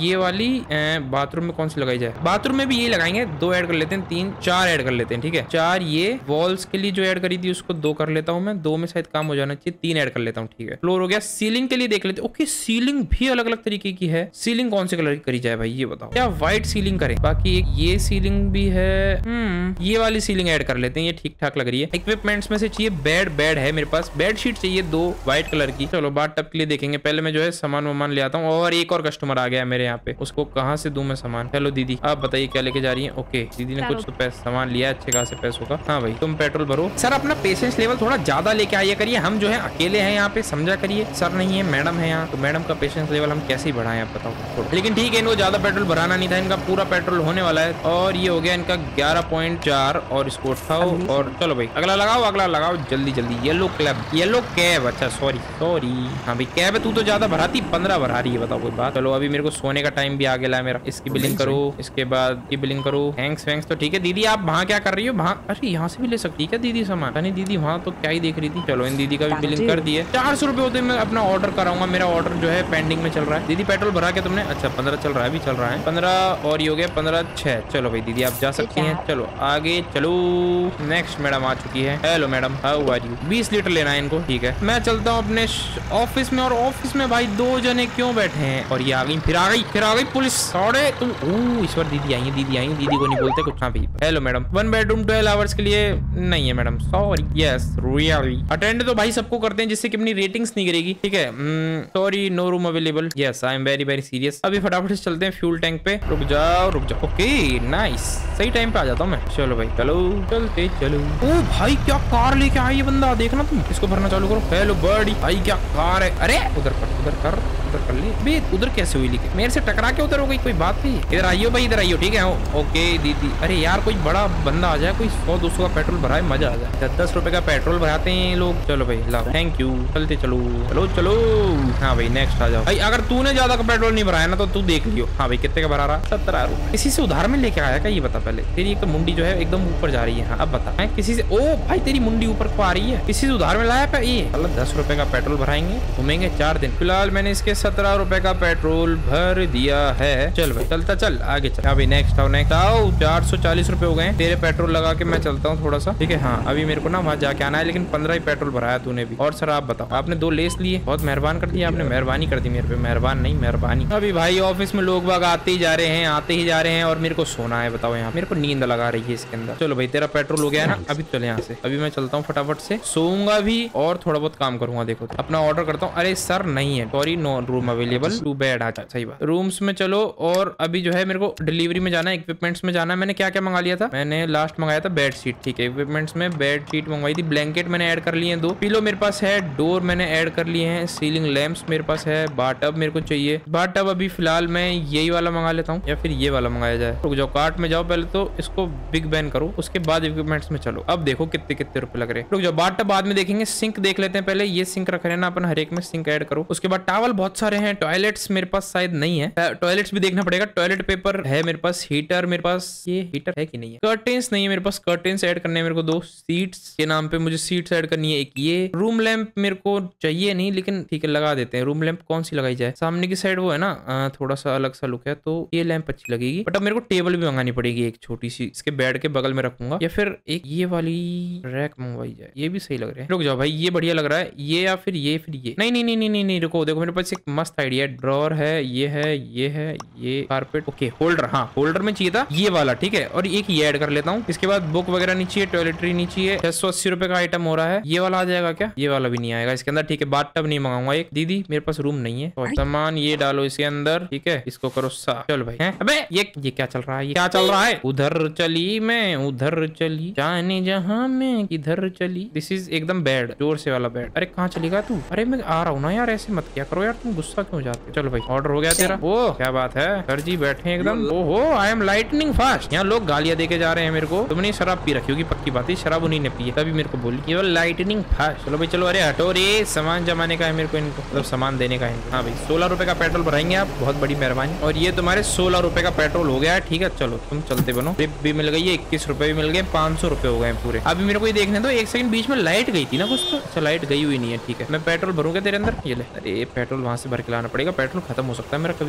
ये वाली बाथरूम में कौन सी लगाई जाए? बाथरूम में भी यही लगाएंगे, दो ऐड कर लेते हैं, तीन चार ऐड कर लेते हैं, ठीक है। चार ये वॉल्स के लिए जो ऐड करी थी उसको दो कर लेता हूँ मैं, दो में शायद काम हो जाना चाहिए, तीन ऐड कर लेता हूँ, ठीक है। फ्लोर हो गया। सीलिंग के लिए देख लेते हैं। ओके, सीलिंग भी अलग अलग तरीके की है। सीलिंग कौन से कलर की करी जाए भाई ये बताओ? क्या व्हाइट सीलिंग करें? बाकी एक ये सीलिंग भी है, हम्म ये वाली सीलिंग ऐड कर लेते हैं, ये ठीक ठाक लग रही है। इक्विपमेंट्स में से चाहिए बेड, बेड है मेरे पास, बेड शीट चाहिए दो व्हाइट कलर की। चलो बाथ टब के लिए देखेंगे, पहले मैं जो है सामान वामान ले आता हूँ। और एक और कस्टमर आ गया है मेरे यहाँ पे, उसको कहाँ से दूं मैं सामान? हेलो दीदी, आप बताइए क्या लेके जा रही है? ओके, दीदी ने कुछ तो पैसे सामान लिया अच्छे खासे पैसों का। हाँ भाई तुम पेट्रोल भरो। सर अपना पेशेंस लेवल थोड़ा ज्यादा लेके आइए करिए, हम जो है अकेले हैं यहाँ पे, समझा करिए। सर नहीं है, मैडम है यहाँ, तो मैडम का पेशेंस लेवल हम कैसे ही बढ़ाएं आप बताओ। लेकिन ठीक है, इनको ज्यादा पेट्रोल भराना नहीं था, इनका पूरा पेट्रोल होने वाला है। और ये हो गया इनका ग्यारह पॉइंट चार, और इसको उठाओ और चलो भाई अगला लगाओ, अगला लगाओ जल्दी जल्दी। येलो क्लब, येलो कैब, अच्छा सॉरी सॉरी, हाँ भाई कैब है, तू तो ज्यादा भराती, पंद्रह भरा रही है, बताओ कोई बात। चलो अभी मेरे को सोने का टाइम भी आ गया है मेरा। इसकी बिलिंग करो, इसके बाद की बिलिंग करो। हैंक्स वैंक्स तो ठीक है। दीदी आप वहाँ क्या कर रही हो? वहाँ, अरे यहाँ से भी ले सकती है क्या दीदी सामान? नहीं दीदी वहाँ तो क्या ही देख रही थी। चलो इन दीदी का भी बिलिंग कर दिए। चार सौ रुपए होते मैं अपना ऑर्डर कराऊंगा, मेरा ऑर्डर जो है पेंडिंग में चल रहा है। दीदी पेट्रोल भरा के तुमने? अच्छा पंद्रह चल रहा है, अभी चल रहा है पंद्रह, और ये हो गया पंद्रह छह। चलो भाई दीदी आप जा सकती हैं, चलो आगे चलो। नेक्स्ट मैडम आ चुकी है। Hello madam, how are you? बीस लीटर लेना है इनको, ठीक है। मैं चलता हूँ अपने ऑफिस में, और ऑफिस में भाई दो जने क्यों बैठे हैं? और ये आ गई, फिर आ गई, फिर आ गई पुलिस। सॉरी तुम, ओह इस बार दीदी आई है, दीदी आई है, दीदी को नहीं बोलते कुछ। हाँ भाई hello madam, one bedroom twelve hours के लिए नहीं है madam, sorry. Yes really attend तो भाई सबको करते हैं जिससे कि अपनी रेटिंग्स नहीं गिरेगी, ठीक है। Sorry no room available. Yes I am very very serious. अभी फटाफट से चलते हैं फ्यूल टैंक पे। रुक जाओ रुक जाओ, ओके नाइस, सही टाइम पे आ जाता हूँ मैं। चलो भाई चलो चलते चलो। ओ भाई क्या कार लेके आया ये बंदा, देखना तुम, इसको भरना चालू करो। हेलो बर्डी, भाई क्या कार है? अरे उधर कर, उधर कर, उधर कर ले बे। उधर कैसे हुई लेके? मेरे से टकरा के उधर हो गई, कोई बात नहीं। इधर आइयो भाई, इधर आइयो, ठीक है। ओके दीदी, अरे यार कोई बड़ा बंदा आ जाए, कोई सौ दो सौ का पेट्रोल भराए, मजा आ जाए। दस दस रुपए का पेट्रोल भराते हैं लोग। चलो भाई लाओ, थैंक यू, चलते चलो चलो चलो। हाँ भाई नेक्स्ट आ जाओ भाई। अगर तूने ज्यादा का पेट्रोल नहीं भराया ना तो तू देख लियो। हाँ भाई कितने का भरा रहा? सत्तर रुपए। किसी से उधार में लेके आया क्या ये बता पहले? तेरी एक तो मुंडी जो है एकदम ऊपर जा रही है। हाँ अब बता, है किसी से? ओ भाई तेरी मुंडी ऊपर को आ रही है, किसी से उधार में लाया पे? ये मतलब दस रुपए का पेट्रोल भराएंगे, घूमेंगे चार दिन। फिलहाल मैंने इसके सत्रह रुपए का पेट्रोल भर दिया है। चल भाई चलता चल आगे चल। हाँ भाई नेक्स्ट आओ, नेक्स्ट आओ। चार सौ चालीस रुपए हो गए तेरे पेट्रोल लगा के, मैं चलता हूँ थोड़ा सा, ठीक है। हाँ अभी मेरे को ना वहाँ जाके आना है, लेकिन पंद्रह ही पेट्रोल भराया तूने भी। और सर आप बताओ, आपने दो लेस लिए, बहुत मेहरबान कर दिया आपने, मेहरबानी कर दी मेरे पे, मेहरबान नहीं मेहरबानी। अभी भाई ऑफिस में लोग बाग आते ही जा रहे हैं, आते ही जा रहे हैं, और मेरे को सोना है। बताओ यहाँ मेरे को नींद लगा रही है इसके अंदर। चलो भाई तेरा पेट्रोल हो गया है ना, अभी चले यहाँ से। अभी मैं चलता हूँ फटाफट से, सोऊंगा भी और थोड़ा बहुत काम करूंगा। देखो तो अपना ऑर्डर करता हूँ। अरे सर नहीं है, sorry no room available, two bed. अच्छा सही बात, रूम्स में चलो। और अभी जो है मेरे को डिलीवरी में जाना है, इक्विपमेंट्स में जाना है। मैंने क्या क्या मंगा लिया था? मैंने लास्ट मंगाया था बेड शीट, ठीक है। इक्विपमेंट्स में बेड शीट मंगवाई थी, ब्लैंकेट मैंने ऐड कर लिए हैं दो, पिलो मेरे पास है, डोर मैंने ऐड कर लिए हैं, सीलिंग लैंप्स मेरे पास है, बाथटब मेरे को चाहिए। बाथटब अभी फिलहाल मैं यही वाला मंगा लेता हूँ, या फिर ये वाला मंगाया जाए। रुक जाओ, कार्ट में जाओ, पहले तो इसको बिग बैन करो, उसके बाद इक्विपमेंट्स में चलो। अब देखो कितने कितने रुपए लग रहे हैं। रुक जाओ, बाथटब बाद में देखेंगे, सिंक देख लेते हैं पहले। ये सिंक रख रहे हैं ना अपन, हर एक में सिंक ऐड करो। उसके बाद टॉवल बहुत सारे हैं, टॉयलेट्स मेरे पास शायद नहीं है, टॉयलेट्स भी देखना पड़ेगा। टॉयलेट पेपर है मेरे पास, हीटर मेरे पास, ये हीटर है कि नहीं है? कर्टेन्स नहीं है मेरे पास, कर्टेन्स ऐड करने मेरे को दो। सीट्स के नाम पे मुझे सीट्स ऐड करनी है एक। ये रूम लैंप मेरे को चाहिए नहीं, लेकिन ठीक है लगा देते हैं। रूम लैंप कौन सी लगाई जाए? सामने की साइड वो है ना, आ, थोड़ा सा अलग सा लुक है, तो ये लैंप अच्छी लगेगी। बट अब मेरे को टेबल भी मंगानी पड़ेगी एक छोटी सी, इसके बेड के बगल में रखूंगा, या फिर एक ये वाली रैक मंगवाई जाए। ये भी सही लग रहा है। रुक जाओ भाई, ये बढ़िया लग रहा है, ये या फिर ये, फिर ये। नहीं नहीं नहीं नहीं नहीं, नहीं रुको, देखो मेरे पास एक मस्त आइडिया है। ड्रॉर है, ये है, ये है, ये कारपेट, ओके। होल्डर, हाँ होल्डर में चाहिए था ये वाला, ठीक है। और एक ये ऐड कर लेता हूँ। इसके बाद बुक वगैरह नहीं चाहिए, टॉयलेटरी नहीं चाहिए। छह सौ अस्सी रुपए का आइटम हो रहा है। ये वाला आ जाएगा क्या? ये वाला भी नहीं आएगा इसके अंदर, ठीक है। बाथटब नहीं मंगाऊंगा एक। दीदी मेरे पास रूम नहीं है, और सामान ये डालो इसके अंदर, ठीक है। इसको करो साफ। चलो भाई, अबे ये ये क्या चल रहा है? ये क्या चल रहा है? उधर चली मैं, उधर चली, जाने जहां में किधर चली। दिस इज एकदम बेड, जोर से वाला बेड। अरे कहाँ चलेगा तू? अरे मैं आ रहा हूँ ना यार, ऐसे मत क्या करो यार, तुम गुस्सा क्यों जाते हो? चलो भाई ऑर्डर हो गया तेरा। ओ क्या बात है सर जी, बैठे एकदम। ओहो आई एम लाइटनिंग फास्ट। यहाँ लोग गालियां देके जा रहे हैं मेरे को। तुमने शराब पी रखी होगी पक्की बात है, शराब उन्हीं ने पी है, तभी मेरे को बोली केवल लाइटनिंग फास्ट। चलो भाई चलो, अरे हटो रे, सामान जमाने का है मेरे को, इनको मतलब सामान देने का है। हाँ भाई सोलह रुपए का पेट्रोल भराएंगे आप, बहुत बड़ी मेहरबानी। और ये तुम्हारे सोलह रुपए का पेट्रोल हो गया है, ठीक है। चलो तुम चलते बनो। ट्रिप भी मिल गई है, इक्कीस रुपए भी मिल गए, पांच सौ रुपए हो गए पूरे। अभी मेरे को ये देखने दो, एक सेकंड बीच में लाइट गई थी ना कुछ तो। अच्छा लाइट गई हुई नहीं है, ठीक है। मैं पेट्रोल भरूंगा तेरे अंदर, ये ले। अरे पेट्रोल वहां से भर के लाना पड़ेगा, पेट्रोल खत्म हो सकता है मेरा कभी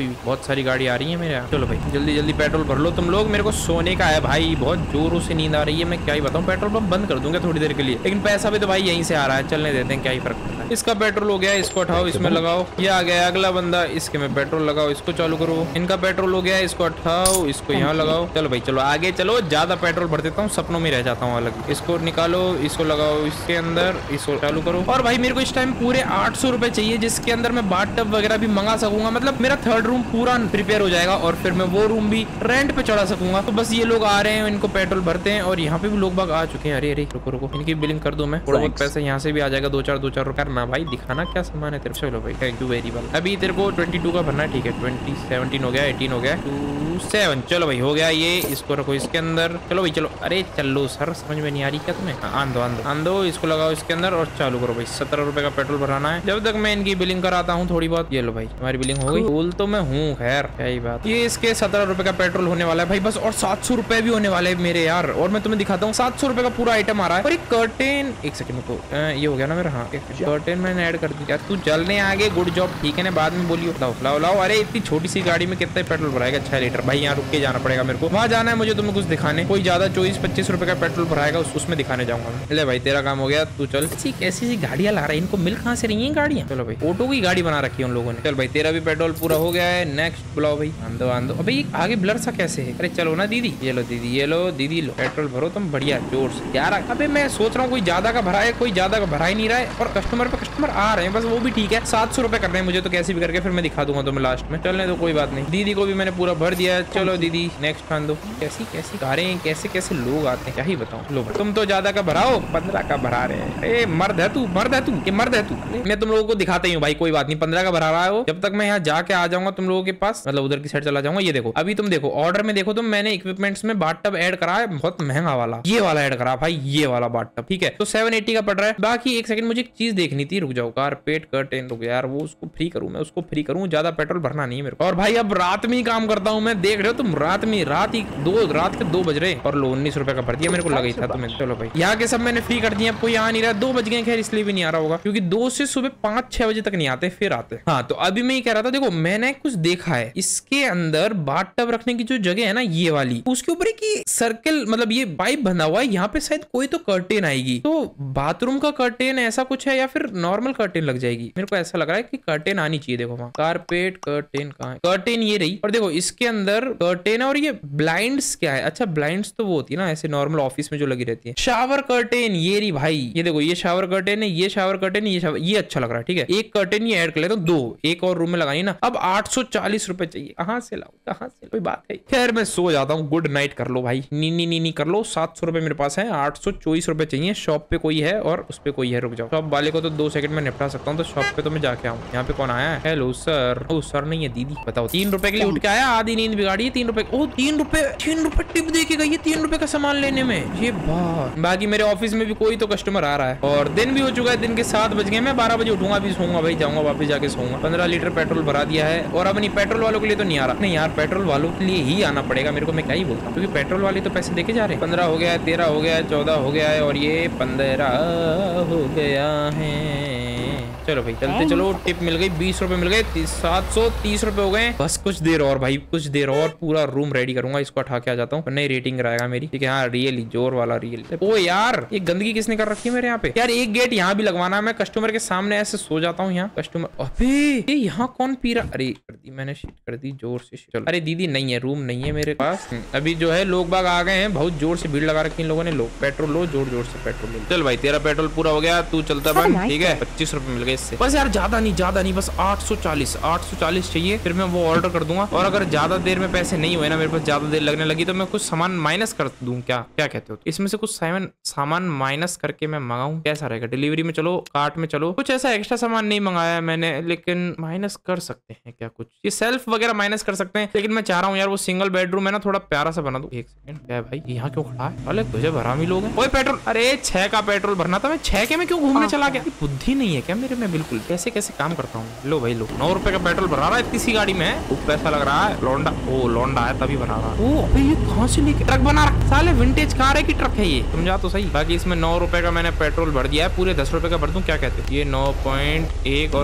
अभी भी बहुत सारी गाड़ी आ रही है मेरे यहाँ। चलो भाई जल्दी जल्दी पेट्रोल भर लो तुम लोग, मेरे को सोने का है भाई, बहुत जोरों से नींद आ रही है। मैं क्या ही बताऊँ, पेट्रोल पंप बंद कर दूंगा थोड़ी देर के लिए, लेकिन पैसा भी तो भाई यहीं से आ रहा है, चलने देते हैं, क्या ही फर्क पड़ता है। इसका पेट्रोल हो गया, इसको उठाओ, इसमें लगाओ। ये आ गया अगला बंदा, इसके में पेट्रोल लगाओ, इसको चालू करो। इनका पेट्रोल हो गया, इसको उठाओ, इसको यहाँ लगाओ। चलो भाई चलो आगे चलो, ज्यादा पेट्रोल भर देता हूँ, सपनों में रह जाता हूँ अलग। इसको निकालो, इसको लगाओ इसके अंदर, इसको चालू करो। और भाई मेरे को इस टाइम पूरे आठ सौ रुपए चाहिए, जिसके अंदर मैं बाथ टब वगैरह भी मंगा सकूंगा, मतलब मेरा थर्ड रूम पूरा प्रिपेयर हो जाएगा और फिर मैं वो रूम भी रेंट पे चढ़ा सकूंगा। तो बस ये लोग आ रहे हैं, इनको पेट्रोल भरते हैं और यहाँ पे भी लोग बाग आ चुके हैं। अरे अरे रुको रुको, इनकी बिलिंग कर दूं मैं, थोड़ा बहुत पैसा यहाँ से भी आ जाएगा, दो चार दो चार रुपए ना भाई, दिखाना क्या सामान है तेरे। चलो भाई थैंक यू वेरी मच। अभी तेरे को ट्वेंटी टू का भरना है, ठीक है, ट्वेंटी सेवनटीन हो गया, एटीन हो गया, टू सेवन। चलो भाई हो गया ये, इसको रखो इसके अंदर। चलो भाई चलो, अरे चलो सर समझ में नहीं आ रही क्या तुम्हें, आंदो आंदो आंदो, इसको लगाओ इसके अंदर और चालू करो भाई। सत्रह रुपए का पेट्रोल भराना है, जब तक मैं इनकी बिलिंग कराता हूँ थोड़ी बहुत। ये लो भाई तुम्हारी बिलिंग हो गई, बोल तो मैं हूँ, खैर क्या ही बात। ये इसके सत्रह रुपए का पेट्रोल होने वाला है भाई बस, और सात सौ रुपए भी होने वाले मेरे यार। और मैं तुम्हें दिखाता हूँ, सात सौ रुपए का पूरा आइटम आ रहा है। और एक कर्टेन, एक सेकंड को, ये हो गया ना मेरा, हाँ कर्टेन मैंने ऐड कर दिया। तू जलने आगे, गुड जॉब, ठीक है ना, बाद में बोलियो। लाओ लाओ लाओ। अरे इतनी छोटी सी गाड़ी में कितना पेट्रोल भराएगा, छह लीटर भाई। यहाँ रुक के जाना पड़ेगा मेरे को, वहाँ जाना है मुझे तुम्हें कुछ दिखाने। कोई ज्यादा चौबीस पच्चीस रुपए का पेट्रोल भराएगा, उसमें दिखाने जाऊंगा मैं। ले भाई तेरा काम हो गया, तू चल। ऐसी कैसी सी गाड़ियां ला रहा है, इनको मिल कहाँ से रही है गाड़ियां। चलो भाई ऑटो की गाड़ी बना रखी है उन लोगों ने। चल भाई तेरा भी पेट्रोल पूरा हो गया है, नेक्स्ट बुलाओ भाई। आंदो आंदो। अबे आगे ब्लर सा कैसे है, अरे चलो ना दीदी, ये लो दीदी, ये लो दीदी, लो पेट्रोल भरो तुम बढ़िया जोर से यार। अबे मैं सोच रहा हूँ कोई ज्यादा का भरा है, कोई ज्यादा का भरा ही नहीं रहा है, और कस्टमर पे कस्टमर आ रहे हैं बस, वो भी ठीक है। सात सौ रुपए करने हैं मुझे तो कैसे भी करके, फिर मैं दिखा दूंगा तुम्हें लास्ट में। चलने तो कोई बात नहीं, दीदी को भी मैंने पूरा भर दिया है। चलो दीदी नेक्स्ट खान दो। कैसी कैसी कारें, कैसे कैसे लोग आते हैं, क्या ही बताऊं। लो तुम तो ज्यादा का भराओ, पंद्रह का भरा रहे हैं। अरे मर्द है तू, मर्द है तू, ये मर्द है तू। मैं तुम लोगों को दिखाता ही हूँ भाई, कोई बात नहीं, पंद्रह का भरा रहा हो। जब तक मैं यहाँ जाके आ जाऊंगा तुम लोगों के पास, मतलब उधर की साइड चला जाऊंगा। ये देखो अभी तुम देखो ऑर्डर में देखो तुम, मैंने इक्विपमेंट्स में बाथ टब ऐड करा है, बहुत महंगा वाला, ये वाला ऐड करा भाई, ये वाला बाथ टब, ठीक है। तो सेवन एटी का पड़ रहा है। बाकी एक सेकंड मुझे एक चीज देखनी थी, रुक जाओ। कारपेट कर्टेन, रुक यार, वो उसको फ्री करूँ मैं, उसको फ्री करूँ, ज्यादा पेट्रोल भरना नहीं है मेरे को। और भाई अब रात में ही काम करता हूँ मैं, देख रहे हो तुम, रात में, रात ही दो, रात के दो बज रहे और लो उन्नीस रुपए का भर दिया, मेरे को लगा ही था तुम्हें। चलो भाई यहाँ के सब मैंने फ्री कर दिए, कोई आ नहीं रहा, दो बज गए, खैर इसलिए भी नहीं आ रहा होगा क्योंकि दो से सुबह पांच छह बजे तक नहीं आते, फिर आते। हाँ तो अभी मैं ये कह रहा था, देखो मैंने कुछ देखा है, इसके अंदर बाथ टब रखने की जो जगह है ना, ये वाली, उसके ऊपर एक सर्कल, मतलब ये पाइप बंधा हुआ है, यहाँ पे शायद कोई तो कर्टेन आएगी। तो बाथरूम का कर्टेन ऐसा कुछ है या फिर नॉर्मल कर्टेन लग जाएगी, मेरे को ऐसा लग रहा है कि कर्टेन आनी चाहिए। देखो वहाँ कारपेट कर्टेन कहाँ है, कर्टेन ये रही, और देखो इसके अंदर कर्टेन है। और ये ब्लाइंड्स क्या है, अच्छा ब्लाइंड्स तो वो होती है ना ऐसे नॉर्मल ऑफिस में जो लगी रहती है। शावर कर्टेन ये रही भाई, ये देखो ये शावर कर्टेन है, ये शावर कर्टेन, ये शावर, ये अच्छा लग रहा है, ठीक है। एक कर्टेन ये ऐड कर लेता हूँ, दो एक और रूम में लगानी ना। अब आठ सौ चालीस रुपए चाहिए, कहाँ से लाऊं, कहाँ से, कोई बात है। खैर मैं सो जाता हूँ, गुड नाइट कर लो भाई, नीनी नीनी कर लो। सात सौ रुपए मेरे पास है, आठ सौ चौबीस रुपए चाहिए। शॉप पे कोई है और उस पे कोई है, रुक जाओ। शॉप वाले को तो दो सेकंड में निपटा सकता हूँ, तो शॉप पे तो मैं जाके आऊँ। यहाँ पे कौन आया है, हेलो सर। ओ सर नहीं है दीदी, बताओ। तीन रुपए के लिए उठ के आया, आधी नींद बिगाड़ी है। तीन रुपए, ओ तीन रुपए, तीन रुपए टिप दे के गई है, तीन रुपए का सामान लेने में, ये बात। बाकी मेरे ऑफिस में भी कोई तो कस्टमर आ रहा है और दिन भी हो चुका है, दिन के सात बज गए। मैं बारह बजे उठूंगा, अभी सोऊंगा भाई, जाऊंगा वापस जाके सोऊंगा। पंद्रह लीटर पेट्रोल भरा दिया है और अब नहीं, पेट्रोल वालों के लिए तो नहीं आ रहा। नहीं यार पेट्रोल वालों के लिए ही आना पड़ेगा मेरे को, मैं क्या ही बोलता हूँ, क्योंकि पेट्रोल वाले तो पैसे देके जा रहे हैं। पंद्रह हो गया है, तेरह हो गया है, चौदह हो गया है और ये पंद्रह हो गया है। चलो भाई चलते चलो, टिप मिल गई, बीस रुपए मिल गए, सात सौ तीस रुपए हो गए। बस कुछ देर और भाई, कुछ देर और पूरा रूम रेडी करूंगा। इसको उठा के आ जाता हूँ, नई रेटिंग कराएगा मेरी, ठीक है। हाँ रियली जोर वाला रियली। ओ यार ये गंदगी किसने कर रखी है मेरे यहाँ पे यार। एक गेट यहाँ भी लगवाना है, मैं कस्टमर के सामने ऐसे सो जाता हूँ यहाँ। कस्टमर, अबे ये यहाँ कौन पी रहा, अरे कर दी मैंने, शीट कर दी जोर से। चलो अरे दीदी नहीं है, रूम नहीं है मेरे पास अभी। जो है लोग बाग आ गए हैं, बहुत जोर से भीड़ लगा रखी इन लोगों ने। लो पेट्रोल लो, जोर जोर से पेट्रोल लो। चल भाई तेरा पेट्रोल पूरा हो गया, तू चलता बन, ठीक है। पच्चीस रुपए मिल गए इससे, बस यार ज्यादा नहीं, ज्यादा नहीं, बस आठ सौ चालीस, आठ सौ चालीस चाहिए, फिर मैं वो ऑर्डर कर दूंगा। और अगर ज्यादा देर में पैसे नहीं हुए ना, मेरे पास ज्यादा देर लगने लगी, तो मैं कुछ सामान माइनस कर दूं। क्या क्या कहते हो, इसमें से कुछ सामान सामान माइनस करके मैं मंगाऊं, कैसा रहेगा। डिलीवरी में चलो, कार्ट में चलो, कुछ ऐसा एक्स्ट्रा सामान नहीं मंगाया मैंने, लेकिन माइनस कर सकते हैं क्या कुछ, ये सेल्फ वगैरह माइनस कर सकते हैं। लेकिन मैं चाह रहा हूँ यार वो सिंगल बेडरूम है ना, थोड़ा प्यारा सा बना दो। एक सेकंड, क्या भाई यहाँ क्यों खड़ा है, अरे तुझे भरामी लोग हैं। ओए पेट्रोल, अरे छह का पेट्रोल भरना था, मैं छह के में क्यों घूमने चला गया। बुद्धि नहीं है क्या मेरे में बिल्कुल, कैसे कैसे काम करता हूँ। लो भाई लो, नौ रुपए का पेट्रोल भरा रहा है, इतनी सी गाड़ी में खूब पैसा लग रहा है। लौंडा, ओ लौंडा है तभी भरा रहा है। ओ अबे ये कहाँ से लेके ट्रक बना रहा, साले विंटेज कार है कि ट्रक है ये, समझा तो सही। बाकी इसमें नौ रुपए का मैंने पेट्रोल भर दिया है, पूरे दस रुपए का भर दूं, क्या कहते हो। ये नौ पॉइंट एक और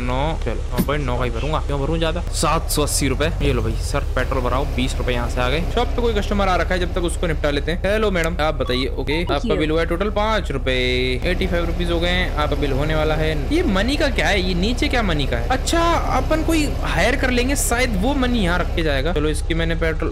नौ, चलो नौ पॉइंट नौ का ही भरूंगा, क्यों भरूँ ज्यादा। सात सौ अस्सी रुपए, ये लो भाई सर पेट्रोल भराओ, बीस रुपए यहाँ से आ गए। शॉप पे कोई कस्टमर आ रखा है, जब तक उसको निपटा लेते हैं। हेलो मैडम, आप बताइए। ओके, आपका बिल हुआ है टोटल पांच रुपए, एटी फाइव रुपीज हो गए। आपका बिल होने वाला है। ये मनी का क्या है, ये नीचे क्या मनी का है? अच्छा, अपन कोई हायर कर लेंगे, शायद वो मनी यहाँ रख के जाएगा। चलो इसकी मैंने पेट्रोल,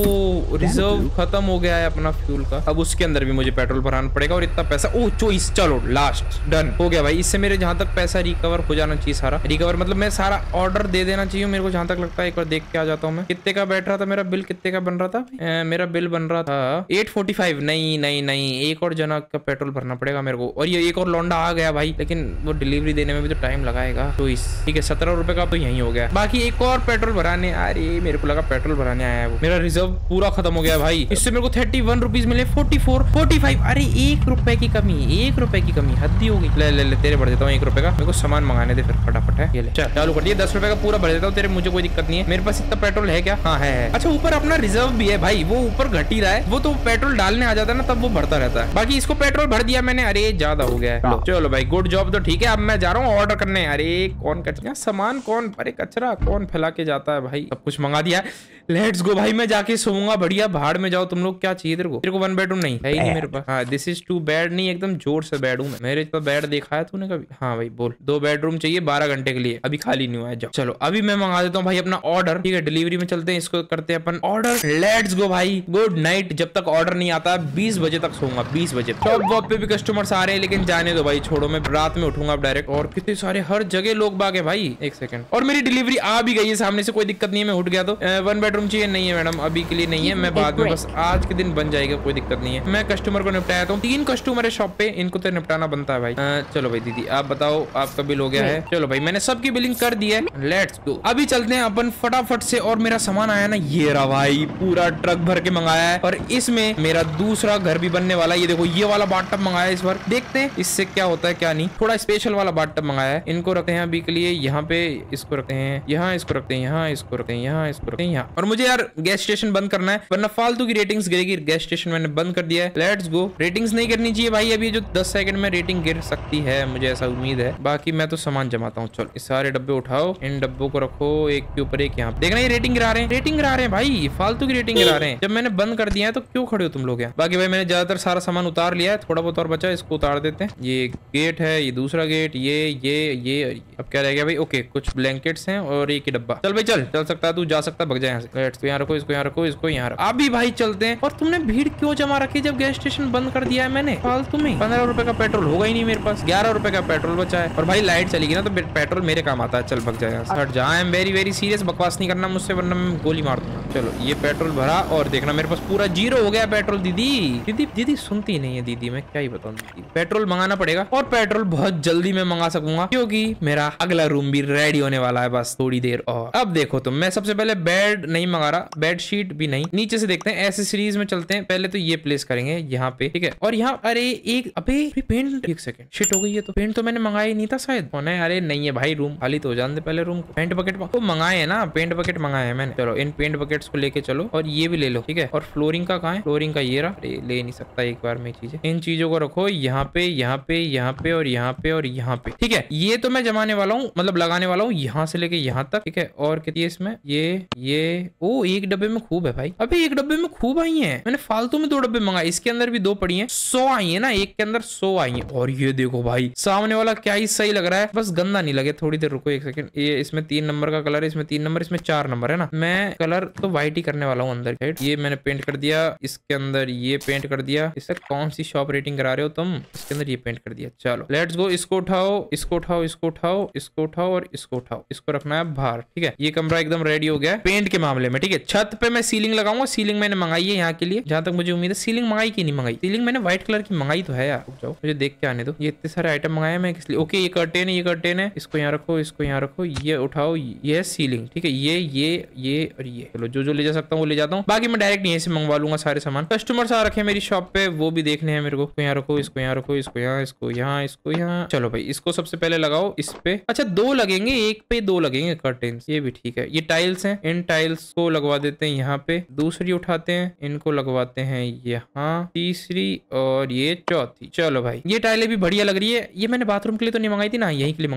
ओ रिजर्व खत्म हो गया है अपना फ्यूल का, अब उसके अंदर भी मुझे पेट्रोल भराना पड़ेगा और इतना पैसा। ओ चॉइस, चलो लास्ट डन हो गया भाई। इससे मेरे जहां तक पैसा रिकवर हो जाना चाहिए, सारा रिकवर मतलब मैं सारा ऑर्डर दे देना चाहिए मेरे को, जहां तक लगता है। एक बार देख के आ जाता हूँ मैं, कितने का बैठ रहा था मेरा बिल, कितने का बन रहा था। ए, मेरा बिल बन रहा था एट फोर्टी फाइव। नहीं नहीं नहीं, एक और जना का पेट्रोल भरना पड़ेगा मेरे को, और ये एक और लौंडा आ गया भाई, लेकिन वो डिलीवरी देने में भी तो टाइम लगाएगा। चॉइस ठीक है, सत्रह रुपए का तो यही हो गया। बाकी एक और पेट्रोल भराने, अरे मेरे को लगा पेट्रोल भराने आया है वो। मेरा रिजर्व पूरा खत्म हो गया भाई। इससे मेरे को थर्टी वन रुपीज मिले, फोर्टी फोर फोर्टी फाइव। अरे एक रुपए की कमी, एक रुपए की कमी, हद्दी होगी। ले ले ले तेरे भर देता हूँ एक रुपए का, मेरे को सामान मंगाने दे फिर फटाफट है। ये ले चल चालू कर दिया, दस रुपए का पूरा भर देता हूँ तेरे, मुझे कोई दिक्कत नहीं है। मेरे पास इतना पेट्रोल है क्या? हाँ है, है। अच्छा ऊपर अपना रिजर्व भी है भाई, वो ऊपर घट ही रहा है, वो तो पेट्रोल डालने आ जाता है ना, तब वो भरता रहता है। बाकी इसको पेट्रोल भर दिया मैंने। अरे ज्यादा हो गया है। चलो भाई गुड जॉब, तो ठीक है। अब मैं जा रहा हूँ ऑर्डर करने। अरे कौन कचरा सामान, कौन अरे कचरा कौन फैला के जाता है भाई। सब कुछ मंगा दिया, लेट्स गो भाई। मैं जाके सोऊंगा बढ़िया, भाड़ में जाओ तुम लोग। क्या चाहिए तेरे को? तेरे को वन बेडरूम नहीं है ही नहीं मेरे पास। हाँ दिस इज टू बेड, नहीं एकदम जोर से बेड हूँ मैं। मेरे तो बेड देखा है तूने कभी? हाँ भाई बोल। दो बेडरूम चाहिए बारह घंटे के लिए, अभी खाली नहीं हुआ है। जाओ चलो अभी मैं मंगा देता हूँ भाई अपना ऑर्डर। ठीक है डिलीवरी में चलते हैं, इसको करते हैं अपन ऑर्डर। लेट्स गो भाई, गुड नाइट। जब तक ऑर्डर नहीं आता बीस बजे तक सोऊंगा, बीस बजे। शॉप वॉप पे भी कस्टमर्स आ रहे हैं, लेकिन जाने दो भाई, छोड़ो। मैं रात में उठूंगा डायरेक्ट। और कितने सारे हर जगह लोग बाग है भाई। एक सेकंड, और मेरी डिलीवरी आ भी गई है सामने से, कोई दिक्कत नहीं है। मैं उठ गया तो वन बेडरूम चाहिए, नहीं है मैडम अभी के लिए नहीं है, मैं बाद में, बस आज के दिन बन जाएगा, कोई दिक्कत नहीं है। मैं कस्टमर को निपटाया हूँ, तीन कस्टमर है शॉप पे, इनको तो निपटाना बनता है भाई। आ, चलो भाई दीदी आप बताओ, आपका बिल हो गया है? चलो भाई मैंने सबकी बिलिंग कर दी है, लेट्स गो। अभी चलते हैं अपन फटाफट से। और मेरा सामान आया ना, ये रहा भाई, पूरा ट्रक भर के मंगाया है। और इसमें मेरा दूसरा घर भी बनने वाला है। ये देखो ये वाला बाथटब मंगाया है इस बार, देखते हैं इससे क्या होता है क्या नहीं। थोड़ा स्पेशल वाला बाथटब मंगाया है। इनको रखते हैं अभी के लिए यहाँ पे, इसको रखते हैं यहाँ, इसको रखते हैं यहाँ, इसको रखते हैं यहाँ, इसको रखते हैं यहाँ। और मुझे यार गैस स्टेशन बंद करना है, वरना फालतू की रेटिंग्स गिरेगी। गैस स्टेशन मैंने बंद कर दिया है, लेट्स गो। रेटिंग्स नहीं करनी चाहिए भाई, अभी जो दस सेकंड में रेटिंग गिर सकती है, मुझे ऐसा उम्मीद है। बाकी मैं तो सामान जमाता हूँ। चलो इस सारे डब्बे उठाओ, इन डब्बों को रखो एक के ऊपर एक। यहाँ देखना ये रेटिंग गिरा रहे हैं, रेटिंग गिरा रहे हैं भाई, फालतू की रेटिंग गिरा रहे हैं। जब मैंने बंद कर दिया है तो क्यों खड़े हो तुम लोग यहाँ? बाकी भाई मैंने ज्यादातर सारा सामान उतार लिया है, थोड़ा बहुत और बचा है, इसको उतार देते हैं। ये गेट है, ये दूसरा गेट, ये ये ये अब क्या रह गया भाई? ओके कुछ ब्लैंकेट्स हैं और एक ही डब्बा। चल भाई चल, चल सकता है तू, जा सकता है, भग जाए यहाँ से। इसको यहाँ रखो, इसको यहाँ रखो, इसको यहाँ रखो। अभी भाई चलते हैं। और तुमने भीड़ क्यों जमा रखी जब गैस स्टेशन बंद कर दिया है मैंने? फालतू में पंद्रह रुपए का पेट्रोल होगा ही नहीं मेरे पास, ग्यारह रुपए का पेट्रोल बचा है। और भाई लाइट चलेगी ना तो पेट्रोल मेरे काम आता है। चल भग जाए यहाँ से, हट जा। I am very very serious, बकवास नहीं करना मुझसे वरना मैं गोली मार दूंगा। चलो ये पेट्रोल भरा और देखना मेरे पास पूरा जीरो हो गया पेट्रोल। दीदी दीदी दीदी सुनती नहीं है दीदी, मैं क्या ही बताऊं दीदी। पेट्रोल मंगाना पड़ेगा, और पेट्रोल बहुत जल्दी मैं मंगा सकूंगा क्योंकि मेरा अगला रूम भी रेडी होने वाला है, बस थोड़ी देर और। अब देखो तुम, मैं सबसे पहले बेड नहीं मंगा रहा, बेड शीट भी नहीं। नीचे से देखते हैं, एसेसरीज में चलते हैं। पहले तो ये प्लेस करेंगे यहाँ पे, ठीक है। और यहाँ अरे एक अबे पेंट, एक सेकंड, शिट हो गई है। तो पेंट तो मैंने मंगाया ही नहीं था शायद, होना है। अरे नहीं है भाई, रूम खाली तो हो जाने दे पहले रूम को। पेंट बकेट तो मंगाए है ना, पेंट बकेट मंगाए है मैंने। चलो इन पेंट बकेट्स को लेके चलो, और ये भी ले लो, ठीक है। और फ्लोरिंग का कहाँ है? फ्लोरिंग का ये रहा। अरे ले नहीं सकता एक बार में चीजें। इन चीजों को रखो यहाँ पे, यहाँ पे, यहाँ पे और यहाँ पे और यहाँ पे, ठीक है। ये तो मैं जमाने वाला हूँ, मतलब लगाने वाला हूँ यहाँ से लेके यहाँ तक, ठीक है। और कितनी है इसमें? ये ये ओ एक डब्बे में खूब है भाई। अभी एक डब्बे में खूब आई है, मैंने फालतू में दो डब्बे मंगाए। इसके अंदर भी दो पड़ी हैं, सौ आई है ना, एक के अंदर सौ आई है। और ये देखो भाई सामने वाला क्या ही सही लग रहा है, बस गंदा नहीं लगे। थोड़ी देर रुको एक सेकंड। ये इसमें तीन नंबर का कलर है, इसमें तीन नंबर, इसमें चार नंबर है ना। मैं कलर तो व्हाइट ही करने वाला हूँ अंदर। ये मैंने पेंट कर दिया, इसके अंदर ये पेंट कर दिया। इससे कौन सी शॉप रेटिंग करा रहे हो तुम? इसके अंदर ये पेंट कर दिया। चलो लेट्स गो। इसको उठाओ, इसको उठाओ, इसको उठाओ, इसको उठाओ और इसको उठाओ। इसको रखना है बाहर, ठीक है। ये कमरा एकदम रेडी हो गया पेंट के मामले में, ठीक है। छत पे मैं सीलिंग लगाऊंगा। सीलिंग मैंने मंगाई है यहाँ के लिए, जहां तक मुझे उम्मीद है। सीलिंग मंगाई की नहीं मंगाई? सीलिंग मैंने व्हाइट कलर की मंगाई तो है यार, जाओ मुझे देख के आने दो। ये इतने सारे आइटम मंगाए मैं किस लिए? ओके ये कर्टेन है, ये कर्टेन है, इसको यहाँ रखो, इसको यहाँ रखो, ये उठाओ, ये सीलिंग, ठीक है। ये ये ये और ये, चलो जो जो ले जा सकता हूँ वो ले जाता हूँ। बाकी मैं डायरेक्ट यहीं से मंगवा लूंगा सारे सामान। कस्टमर्स आ रखे मेरी शॉप पे, वो भी देखने हैं मेरे को। यहाँ रखो, इसको यहाँ रखो, इसको यहाँ, इसको यहाँ, इसको यहाँ। चलो भाई इसको सबसे पहले लगाओ इस पे। अच्छा दो लगेंगे, एक पे दो लगेंगे कर्टेन, ये भी ठीक है। ये टाइल्स हैं, इन टाइल्स को लगवा देते हैं यहाँ पे। दूसरी उठाते हैं, इनको लगवाते हैं यहाँ, तीसरी और ये चौथी। चलो भाई ये टाइलें भी बढ़िया लग रही है। ये मैंने बाथरूम के लिए तो नहीं मंगाई थी ना, यहीं के लिए मंगाई थी। और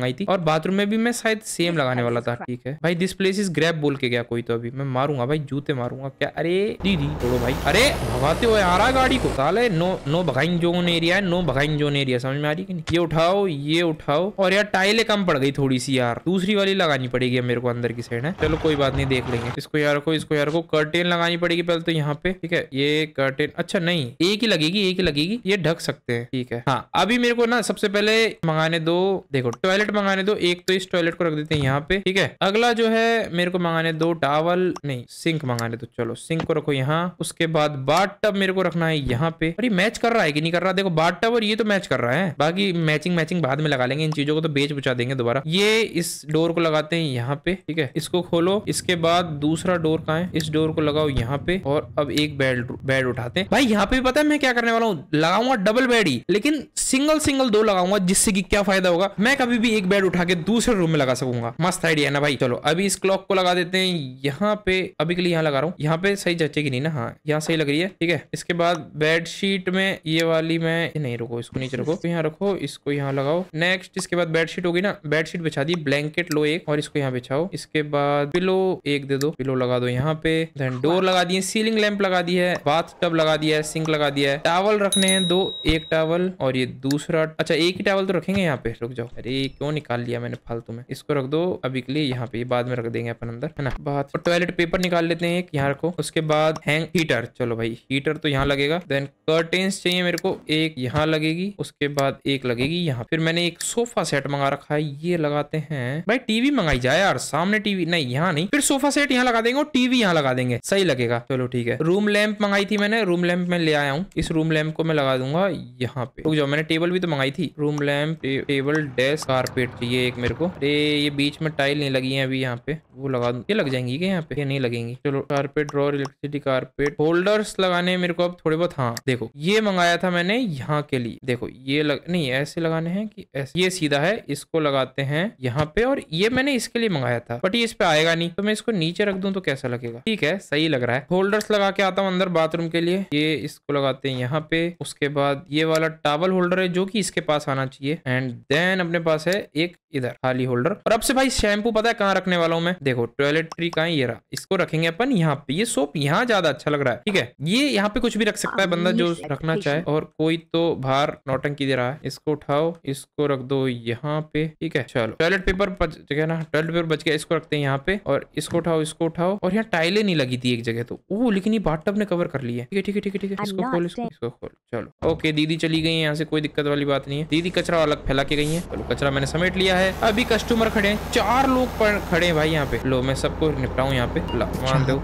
बाथरूम में भी मैं शायद सेम लगाने वाला था। ठीक है भाई, दिस प्लेस इज ग्रैब बोल के गया कोई, तो अभी मैं मारूंगा भाई, जूते मारूंगा क्या। अरे दीदी छोड़ो भाई, अरे भगाते हुए आ रहा गाड़ी को साले। नो नो भगाइन जोन एरिया है, नो भगाइन जोन एरिया, समझ में आ रही कि नहीं। ये उठाओ, ये उठाओ, और यार टाइलें कम पड़ गई थोड़ी सी यार, दूसरी वाली लगानी पड़ेगी मेरे को अंदर की साइड है। चलो कोई बात नहीं, देख लेंगे। इसको यार को इसको यार को कर्टेन लगानी पड़ेगी पहले तो यहाँ पे। ठीक है, ये कर्टेन, अच्छा नहीं एक ही लगेगी, एक ही लगेगी, ये ढक सकते हैं। ठीक है, हाँ अभी मेरे को ना सबसे पहले मंगाने दो, देखो टॉयलेट मंगाने दो एक, तो इस टॉयलेट को रख देते हैं यहाँ पे। ठीक है, अगला जो है मेरे को मंगाने दो टावल, नहीं सिंक मंगाने दो। चलो सिंक को रखो यहाँ, उसके बाद बाथ टब मेरे को रखना है यहाँ पे। अरे मैच कर रहा है कि नहीं कर रहा, देखो बाथ टब और ये तो मैच कर रहा है, बाकी मैचिंग मैचिंग बाद में लगा लेंगे, इन चीजों को तो बेच बुचा देंगे दोबारा। ये इस डोर को लगाते हैं यहाँ पे। ठीक है, इसको खोलो, इसके बाद दूसरा डोर कहाँ है, इस डोर को लगाओ यहाँ पे, और अब एक बेड बेड उठाते हैं। भाई यहाँ पे पता है मैं क्या करने वाला हूँ, लगाऊंगा डबल बेड ही, लेकिन सिंगल सिंगल दो लगाऊंगा, जिससे कि क्या फायदा होगा, मैं कभी भी एक बेड उठा के दूसरे रूम में लगा सकूंगा। मस्त आइडिया है ना भाई। चलो अभी इस क्लॉक को लगा देते हैं यहाँ पे, अभी के लिए यहाँ लगा रहा हूँ, यहाँ पे सही जचेगी नहीं ना, हाँ यहाँ सही लग रही है। ठीक है, इसके बाद बेडशीट में ये वाली मैं नहीं, रुको इसको नीचे रखो, यहाँ रखो, इसको यहाँ लगाओ। नेक्स्ट इसके बाद बेडशीट होगी ना, बेडशीट बिछा दी, ब्लैंकेट लो एक और इसको यहाँ बिछाओ। इसके बाद पिलो एक दे दो, पिलो लगा दो यहाँ पे, देन डोर लगा दिए, सीलिंग लैंप लगा दी है, बाथ टब लगा दिया है, सिंक लगा दिया है, टावल रखने हैं दो, एक टावल और ये दूसरा, अच्छा एक ही टावल तो रखेंगे यहाँ पे, रुक जाओ, अरे क्यों निकाल लिया मैंने फालतू में, इसको रख दो अभी के लिए यहाँ पे, बाद में रख देंगे अपन अंदर, है ना। बात और टॉयलेट पेपर निकाल लेते हैं एक, यहाँ रखो। उसके बाद हैंग हीटर, चलो भाई हीटर तो यहाँ लगेगा। देन कर्टेन्स चाहिए मेरे को, एक यहाँ लगेगी, उसके बाद एक लगेगी यहाँ। फिर मैंने एक सोफा सेट मंगा रखा है, ये लगाते हैं। भाई टीवी मंगाई जाए यार, सामने टीवी नहीं, यहाँ नहीं, फिर सोफा सेट यहाँ लगा देंगे और टीवी यहाँ लगा देंगे, सही लगेगा। चलो ठीक है, रूम लैंप मंगाई थी मैंने, रूम लैंप मैं ले आया हूँ, इस रूम लैंप को मैं लगा दूंगा यहाँ पे। रुक जाओ, मैंने टेबल भी तो मंगाई थी, रूम लैंप, टे, टेबल, डेस्क, कारपेट चाहिए एक मेरे को। अरे ये बीच में टाइल नहीं लगी है अभी, यहाँ पे वो लगा दूं, ये लग जाएंगी क्या यहाँ पे, ये नहीं लगेंगी। चलो carpet, drawer, electricity, carpet, holders लगाने हैं मेरे को अब थोड़े बहुत। हाँ देखो ये मंगाया था मैंने यहाँ के लिए, देखो ये लग नहीं, ऐसे लगाने हैं कि ऐसे, ये सीधा है, इसको लगाते हैं यहाँ पे, और ये मैंने इसके लिए मंगाया था, बट ये इस पे आएगा नहीं, तो मैं इसको नीचे रख दूं तो कैसा लगेगा। ठीक है, सही लग रहा है। होल्डर्स लगा के आता हूँ अंदर बाथरूम के लिए, ये इसको लगाते हैं यहाँ पे। उसके बाद ये वाला टॉवल होल्डर है जो कि इसके पास आना चाहिए, एंड देन अपने पास है एक इधर खाली होल्डर। और अब से भाई शैम्पू पता है कहाँ रखने वाला हूँ मैं, देखो टॉयलेटरी कहाँ है, ये रहा, इसको रखेंगे अपन यहाँ पे। ये सोप यहाँ ज्यादा अच्छा लग रहा है। ठीक है, ये यहाँ पे कुछ भी रख सकता है बंदा जो रखना चाहे, और कोई तो बाहर नौटंकी दे रहा है। इसको उठाओ, इसको रख दो यहाँ पे। ठीक है, चलो टॉयलेट पेपर बच गया ना, टॉयलेट पेपर बच गया, इसको रखते हैं यहाँ पे, और इसको उठाओ, इसको उठाओ। और यहाँ टाइलें नहीं लगी थी एक जगह तो, ओह लेकिन ये बाथटब ने कवर कर लिया है। ठीक है ठीक है ठीक है ठीक है, इसको खोल, इसको इसको खोल। चलो ओके, दीदी चली गई है यहाँ से, कोई दिक्कत वाली बात नहीं है। दीदी कचरा अलग फैला के गई है। चलो कचरा मैंने समेट लिया है। अभी कस्टमर खड़े हैं, चार लोग खड़े हैं भाई यहाँ पे। लो मैं सबको निपटाऊं यहाँ पे, मान दो।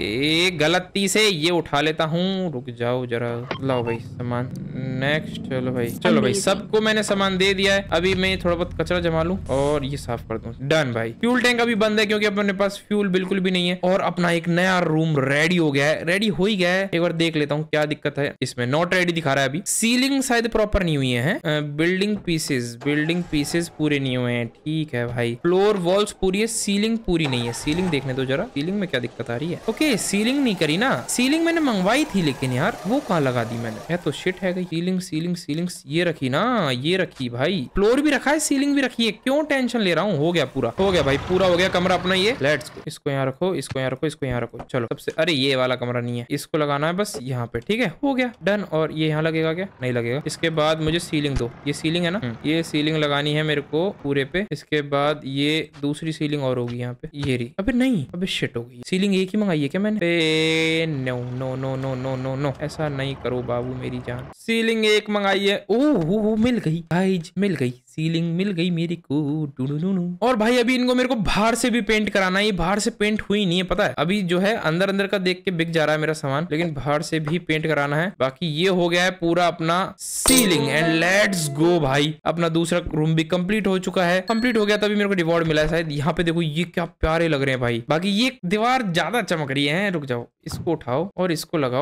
ए, गलती से ये उठा लेता हूँ, रुक जाओ जरा, लाओ भाई सामान। नेक्स्ट, चलो भाई, चलो भाई सबको मैंने सामान दे दिया है। अभी मैं थोड़ा बहुत कचरा जमा लूं और ये साफ कर दूं। डन भाई। फ्यूल टैंक अभी बंद है क्योंकि अपने पास फ्यूल बिल्कुल भी नहीं है, और अपना एक नया रूम रेडी हो गया है, रेडी हो ही गया है। एक बार देख लेता हूँ क्या दिक्कत है इसमें। नॉट रेडी दिखा रहा है अभी। सीलिंग शायद प्रॉपर नहीं हुई है। बिल्डिंग पीसेस बिल्डिंग पीसेस पूरे नहीं हुए हैं। ठीक है भाई। फ्लोर वॉल्स पूरी है, सीलिंग पूरी नहीं है। सीलिंग देखने दो जरा, सीलिंग में क्या दिक्कत आ रही है। ओके सीलिंग नहीं करी ना, सीलिंग मैंने मंगवाई थी लेकिन यार वो कहाँ लगा दी मैंने, है तो शिट है गई। सीलिंग सीलिंग सीलिंग ये रखी ना, ये रखी भाई। फ्लोर भी रखा है, सीलिंग भी रखी है, क्यों टेंशन ले रहा हूँ। हो गया पूरा, हो गया भाई, पूरा हो गया कमरा अपना ये। Let's go. इसको यहाँ रखो, इसको यहाँ रखो, इसको यहाँ रखो। चलो सबसे, अरे ये वाला कमरा नहीं है, इसको लगाना है बस यहाँ पे। ठीक है हो गया डन। और ये यहाँ लगेगा क्या, नहीं लगेगा। इसके बाद मुझे सीलिंग दो, ये सीलिंग है ना, ये सीलिंग लगानी है मेरे को पूरे पे। इसके बाद ये दूसरी सीलिंग और होगी यहाँ पे, ये रही। अबे नहीं, अबे शिट हो गई। सीलिंग एक ही मंगाई है क्या मैंने। No no no no no no no, ऐसा नहीं करो बाबू मेरी जान। सीलिंग एक मंगाई है। ओह मिल गई गाइज, मिल गई सीलिंग, मिल गई मेरी को। और भाई अभी इनको मेरे को बाहर से भी पेंट कराना है। ये बाहर से पेंट हुई नहीं है पता है। अभी जो है अंदर अंदर का देख के बिक जा रहा है मेरा सामान, लेकिन बाहर से भी पेंट कराना है। बाकी ये हो गया है पूरा अपना सीलिंग, एंड लेट्स गो भाई। अपना दूसरा रूम भी कंप्लीट हो चुका है। कंप्लीट हो गया तभी मेरे को रिवॉर्ड मिला है शायद। यहाँ पे देखो ये क्या प्यारे लग रहे हैं भाई। बाकी ये दीवार ज्यादा चमक रही है। रुक जाओ, इसको उठाओ और इसको लगाओ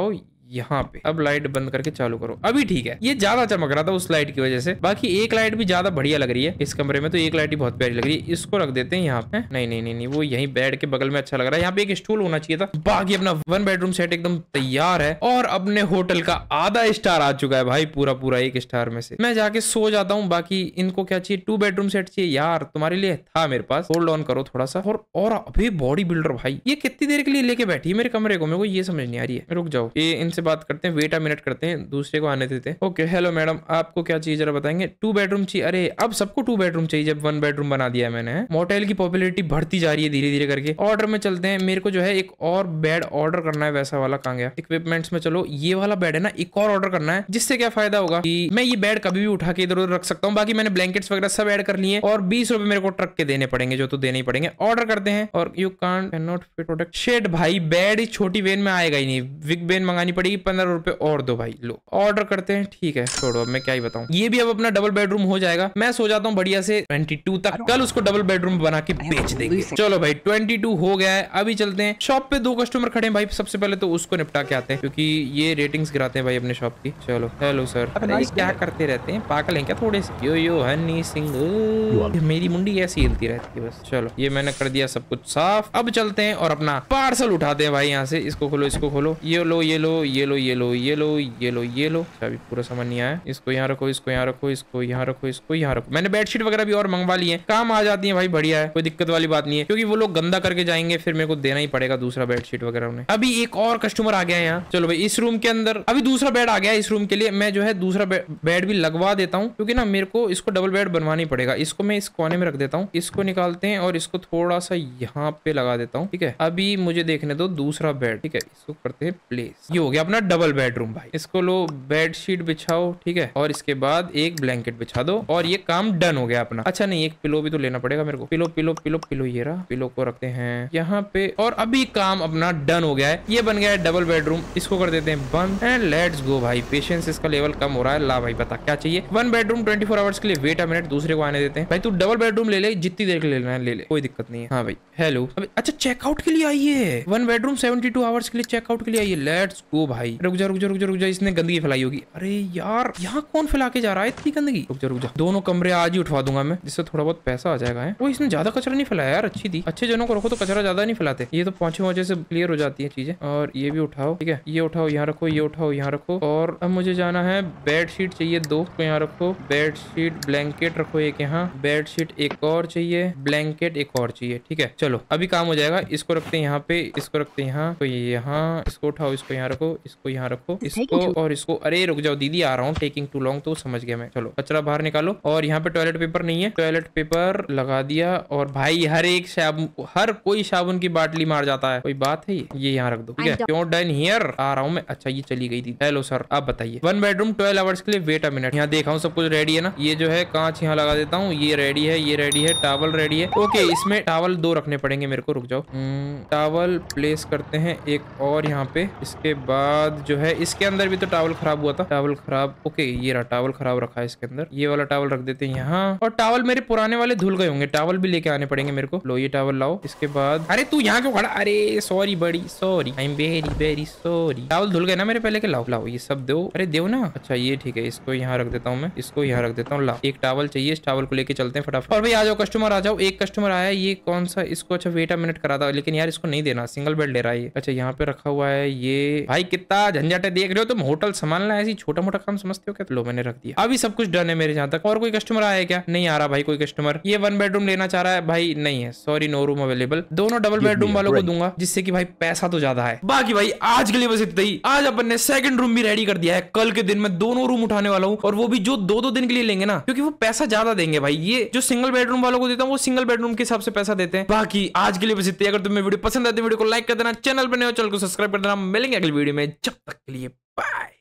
यहाँ पे। अब लाइट बंद करके चालू करो, अभी ठीक है। ये ज्यादा चमक रहा था उस लाइट की वजह से, बाकी एक लाइट भी ज्यादा बढ़िया लग रही है इस कमरे में, तो एक लाइट ही बहुत प्यारी लग रही है। इसको रख देते हैं यहाँ पे। नहीं नहीं नहीं नहीं वो यहीं बेड के बगल में अच्छा लग रहा है। यहाँ पे एक स्टूल होना चाहिए था। बाकी अपना वन बेडरूम सेट एकदम तैयार है और अपने होटल का आधा स्टार आ चुका है भाई, पूरा पूरा एक स्टार में से। मैं जाके सो जाता हूँ। बाकी इनको क्या चाहिए? टू बेडरूम सेट चाहिए यार, तुम्हारे लिए था मेरे पास। होल्ड ऑन करो थोड़ा सा। और और अभी बॉडी बिल्डर भाई ये कितनी देर के लिए लेके बैठी है मेरे कमरे को, मेरे को ये समझ नहीं आ रही है। रुक जाओ, ये इनसे बात करते हैं, वेट अ मिनट करते हैं, दूसरे को आने देते हैं। ओके हेलो मैडम, आपको क्या चाहिए जरा बताएंगे? टू बेडरूम चाहिए। अरे अब सबको टू बेडरूम चाहिए जब वन बेडरूम बना दिया है मैंने। मोटेल की पॉपुलैरिटी बढ़ती जा रही है धीरे धीरे करके। ऑर्डर में चलते हैं, मेरे को जो है एक और बेड ऑर्डर करना है वैसा वाला। कहां गया? इक्विपमेंट्स में चलो, ये वाला बेड है ना, एक और ऑर्डर करना है। जिससे क्या फायदा होगा कि मैं ये बेड कभी भी उठा के इधर उधर रख सकता हूँ। बाकी मैंने ब्लैंकेट्स वगैरह सब ऐड कर लिए और बीस रुपए मेरे को ट्रक के देने पड़ेंगे, जो तो देने ही पड़ेंगे। ऑर्डर करते हैं। और you can't can not fit product shade. भाई बेड इस छोटी वेन में आएगा ही नहीं, बिग वेन मंगानी पड़ेगी। पंद्रह रुपए और दो भाई, लो ऑर्डर करते हैं। ठीक है छोड़ो, अब मैं क्या ही बताऊं। ये भी अब अपना डबल बेडरूम हो जाएगा। मैं सो जाता हूँ बढ़िया से बाईस तक, कल उसको डबल बेडरूम बना के बेच देंगे। चलो भाई बाईस हो गया है। अभी चलते हैं शॉप पे। दो कस्टमर खड़े हैं भाई, सबसे पहले तो उसको निपटा के आते हैं क्योंकि ये रेटिंग्स गिराते हैं भाई अपने शॉप की। चलो हेलो सर। अरे क्या करते रहते हैं, पागल हैं क्या थोड़े से? यो यो हनी सिंह, मेरी मुंडी ऐसी हिलती रहती है बस। चलो ये मैंने कर दिया सब कुछ साफ। अब चलते हैं और अपना पार्सल उठाते हैं भाई यहाँ से। इसको खोलो, इसको खोलो, ये लो ये लो ये लो ये लो ये लो ये लो ये लो। अभी पूरा सामान नहीं आया। इसको यहाँ रखो, इसको यहाँ रखो, इसको यहाँ रखो, इसको यहाँ रखो। मैंने बेडशीट वगैरह भी और मंगवा ली है, काम आ जाती है भाई, बढ़िया है, कोई दिक्कत वाली बात नहीं है। क्योंकि वो लोग गंदा करके जाएंगे फिर मेरे को देना ही पड़ेगा दूसरा बेडशीट वगैरह उन्हें। अभी एक और कस्टमर आ गया है यहाँ। चलो भाई इस रूम के अंदर अभी दूसरा बेड आ गया है। इस रूम के लिए मैं जो है दूसरा बेड भी लगवा देता हूँ क्योंकि ना मेरे को इसको डबल बेड बनवाना ही पड़ेगा। इसको मैं इस कोने में रख देता हूँ। इसको निकालते हैं और इसको थोड़ा सा यहाँ पे लगा देता हूँ। ठीक है अभी मुझे देखने दो दूसरा बेड। ठीक है इसको करते हैं प्लेस। ये हो गया अपना डबल बेडरूम भाई। इसको लो, बेडशीट बिछाओ। ठीक है और इसके बाद एक ब्लैंकेट बिछा दो और ये काम डन हो गया अपना। अच्छा नहीं, एक पिलो भी तो लेना पड़ेगा मेरे को। पिलो पिलो पिलो पिलो ये रहा। पिलो को रखते हैं यहाँ पे और अभी काम अपना डन हो गया है। ये बन गया है डबल बेडरूम। इसको कर देते हैं बंद एंड लेट्स गो भाई। पेशेंस इसका लेवल कम हो रहा है। ला भाई बता क्या चाहिए? One bedroom twenty four hours के लिए। वेट अ मिनट, दूसरे को आने देते हैं भाई। तू डबल बेडरूम ले ले, जितनी देर के लेना है ले ले, कोई दिक्कत नहीं है। हाँ भाई हेलो। अच्छा चेकआउट के लिए आई है। One bedroom seventy two hours के लिए चेकआउट के लिए आई है। लेट्स गो भाई। रुक जा रुक जा रुक जा रुक जा, इसने गंदगी फैलाई होगी। अरे यार यहाँ कौन फैला के जा रहा है इतनी गंदगी? रुक जा रुक जा, दोनों कमरे आज ही उठवा दूंगा मैं, जिससे थोड़ा बहुत पैसा आ जाएगा। वो इसने ज्यादा कचरा नहीं फैलाया यार, अच्छी थी। अच्छे जनों को रखो तो कचरा ज्यादा नहीं फैलाते। ये तो पहुंचे पहुंचे से क्लियर हो जाती है चीजें। और ये भी उठाओ। ठीक है ये उठाओ, यहाँ रखो, ये उठाओ, यहाँ रखो। और अब मुझे जाना है, बेड शीट चाहिए दो, तो यहाँ रखो। बेड शीट, ब्लैंकेट रखो एक यहाँ। बेड शीट एक और चाहिए, ब्लैंकेट एक और चाहिए। ठीक है चलो अभी काम हो जाएगा। इसको रखते हैं यहाँ पे, इसको रखते हैं यहाँ, तो यहाँ इसको उठाओ, इसको यहाँ रखो, इसको यहाँ रखो, इसको और इसको। अरे रुक जाओ दीदी आ रहा हूँ, टेकिंग टू लॉन्ग। तो समझ गया मैं। चलो कचरा बाहर निकालो। और यहाँ पे टॉयलेट पेपर नहीं है, टॉयलेट पेपर लगा दिया। और भाई हर एक साबुन, हर कोई साबुन की बाटली मार जाता है, कोई बात है? ये यहाँ रख दो। ठीक है क्यों डन हियर, आ रहा हूँ मैं। अच्छा ये चली गई थी। हेलो सर आप बताइए। वन बेडरूम ट्वेल्व आवर्स के लिए। वेट अ मिनट, यहाँ देखा हूँ सब कुछ रेडी है ना। ये जो है कांच यहाँ लगा देता हूँ। ये रेडी है, ये रेडी है, टावल रेडी है। ओके इसमें टावल दो रखने पड़ेंगे मेरे को। रुक जाओ, टावल प्लेस करते हैं एक और यहाँ पे। इसके बाद जो है इसके अंदर भी तो टावल खराब हुआ था, टावल खराब। ओके ये रहा, टावल खराब रखा है इसके अंदर। ये वाला टावल रख देते हैं यहाँ। और टावल मेरे पुराने वाले धुल गए होंगे, टावल भी लेके आने पड़ेंगे मेरे को। लो ये टावल लाओ। इसके बाद अरे तू यहाँ क्यों खड़ा? अरे सॉरी बड़ी sorry, I am very very sorry. Towel धुल गए ना मेरे पहले के। लाओ लाओ ये सब दो। अरे दो ना। अच्छा ये ठीक है, इसको यहाँ रख देता हूँ मैं, इसको यहाँ रख देता हूँ। लाओ एक टावल चाहिए, इस टावल को लेके चलते हैं फटाफट। और भाई आ जाओ कस्टमर आ जाओ। एक कस्टमर आया, ये कौन सा? इसको अच्छा वेट अ मिनट करा था, लेकिन यार इसको नहीं देना, सिंगल बेड ले रहा है ये। अच्छा यहाँ पे रखा हुआ है ये। भाई कितना झंझट है, देख रहे हो तुम? होटल संभालना ऐसी छोटा मोटा काम समझते हो क्या? लो मैंने रख दिया। अभी सब कुछ डन है मेरे जहाँ तक। और कोई कस्टमर आया है क्या? नहीं आ रहा भाई कोई कस्टमर। ये वन बेडरूम लेना चाह रहा है भाई, नहीं है सॉरी, नो रूम अवेलेबल। दोनों डबल बेडरूम वालों को दूंगा, जिससे कि भाई पैसा तो ज्यादा है। बाकी भाई आज के लिए बस इतना ही। आज अपन ने सेकंड रूम भी रेडी कर दिया है। कल के दिन में दोनों रूम उठाने वाला हूँ, और वो भी जो दो दो दिन के लिए लेंगे ना, क्योंकि वो पैसा ज्यादा देंगे भाई। ये जो सिंगल बेडरूम वालों को देता हूँ वो सिंगल बेडरूम के हिसाब से पैसा देते हैं। बाकी आज के लिए बस इतना ही। अगर तुम्हें वीडियो पसंद आती है वीडियो को लाइक कर देना, चैनल पर नए हो चैनल को सब्सक्राइब कर देना। मिलेंगे अगली वीडियो में, जब तक के लिए बाय।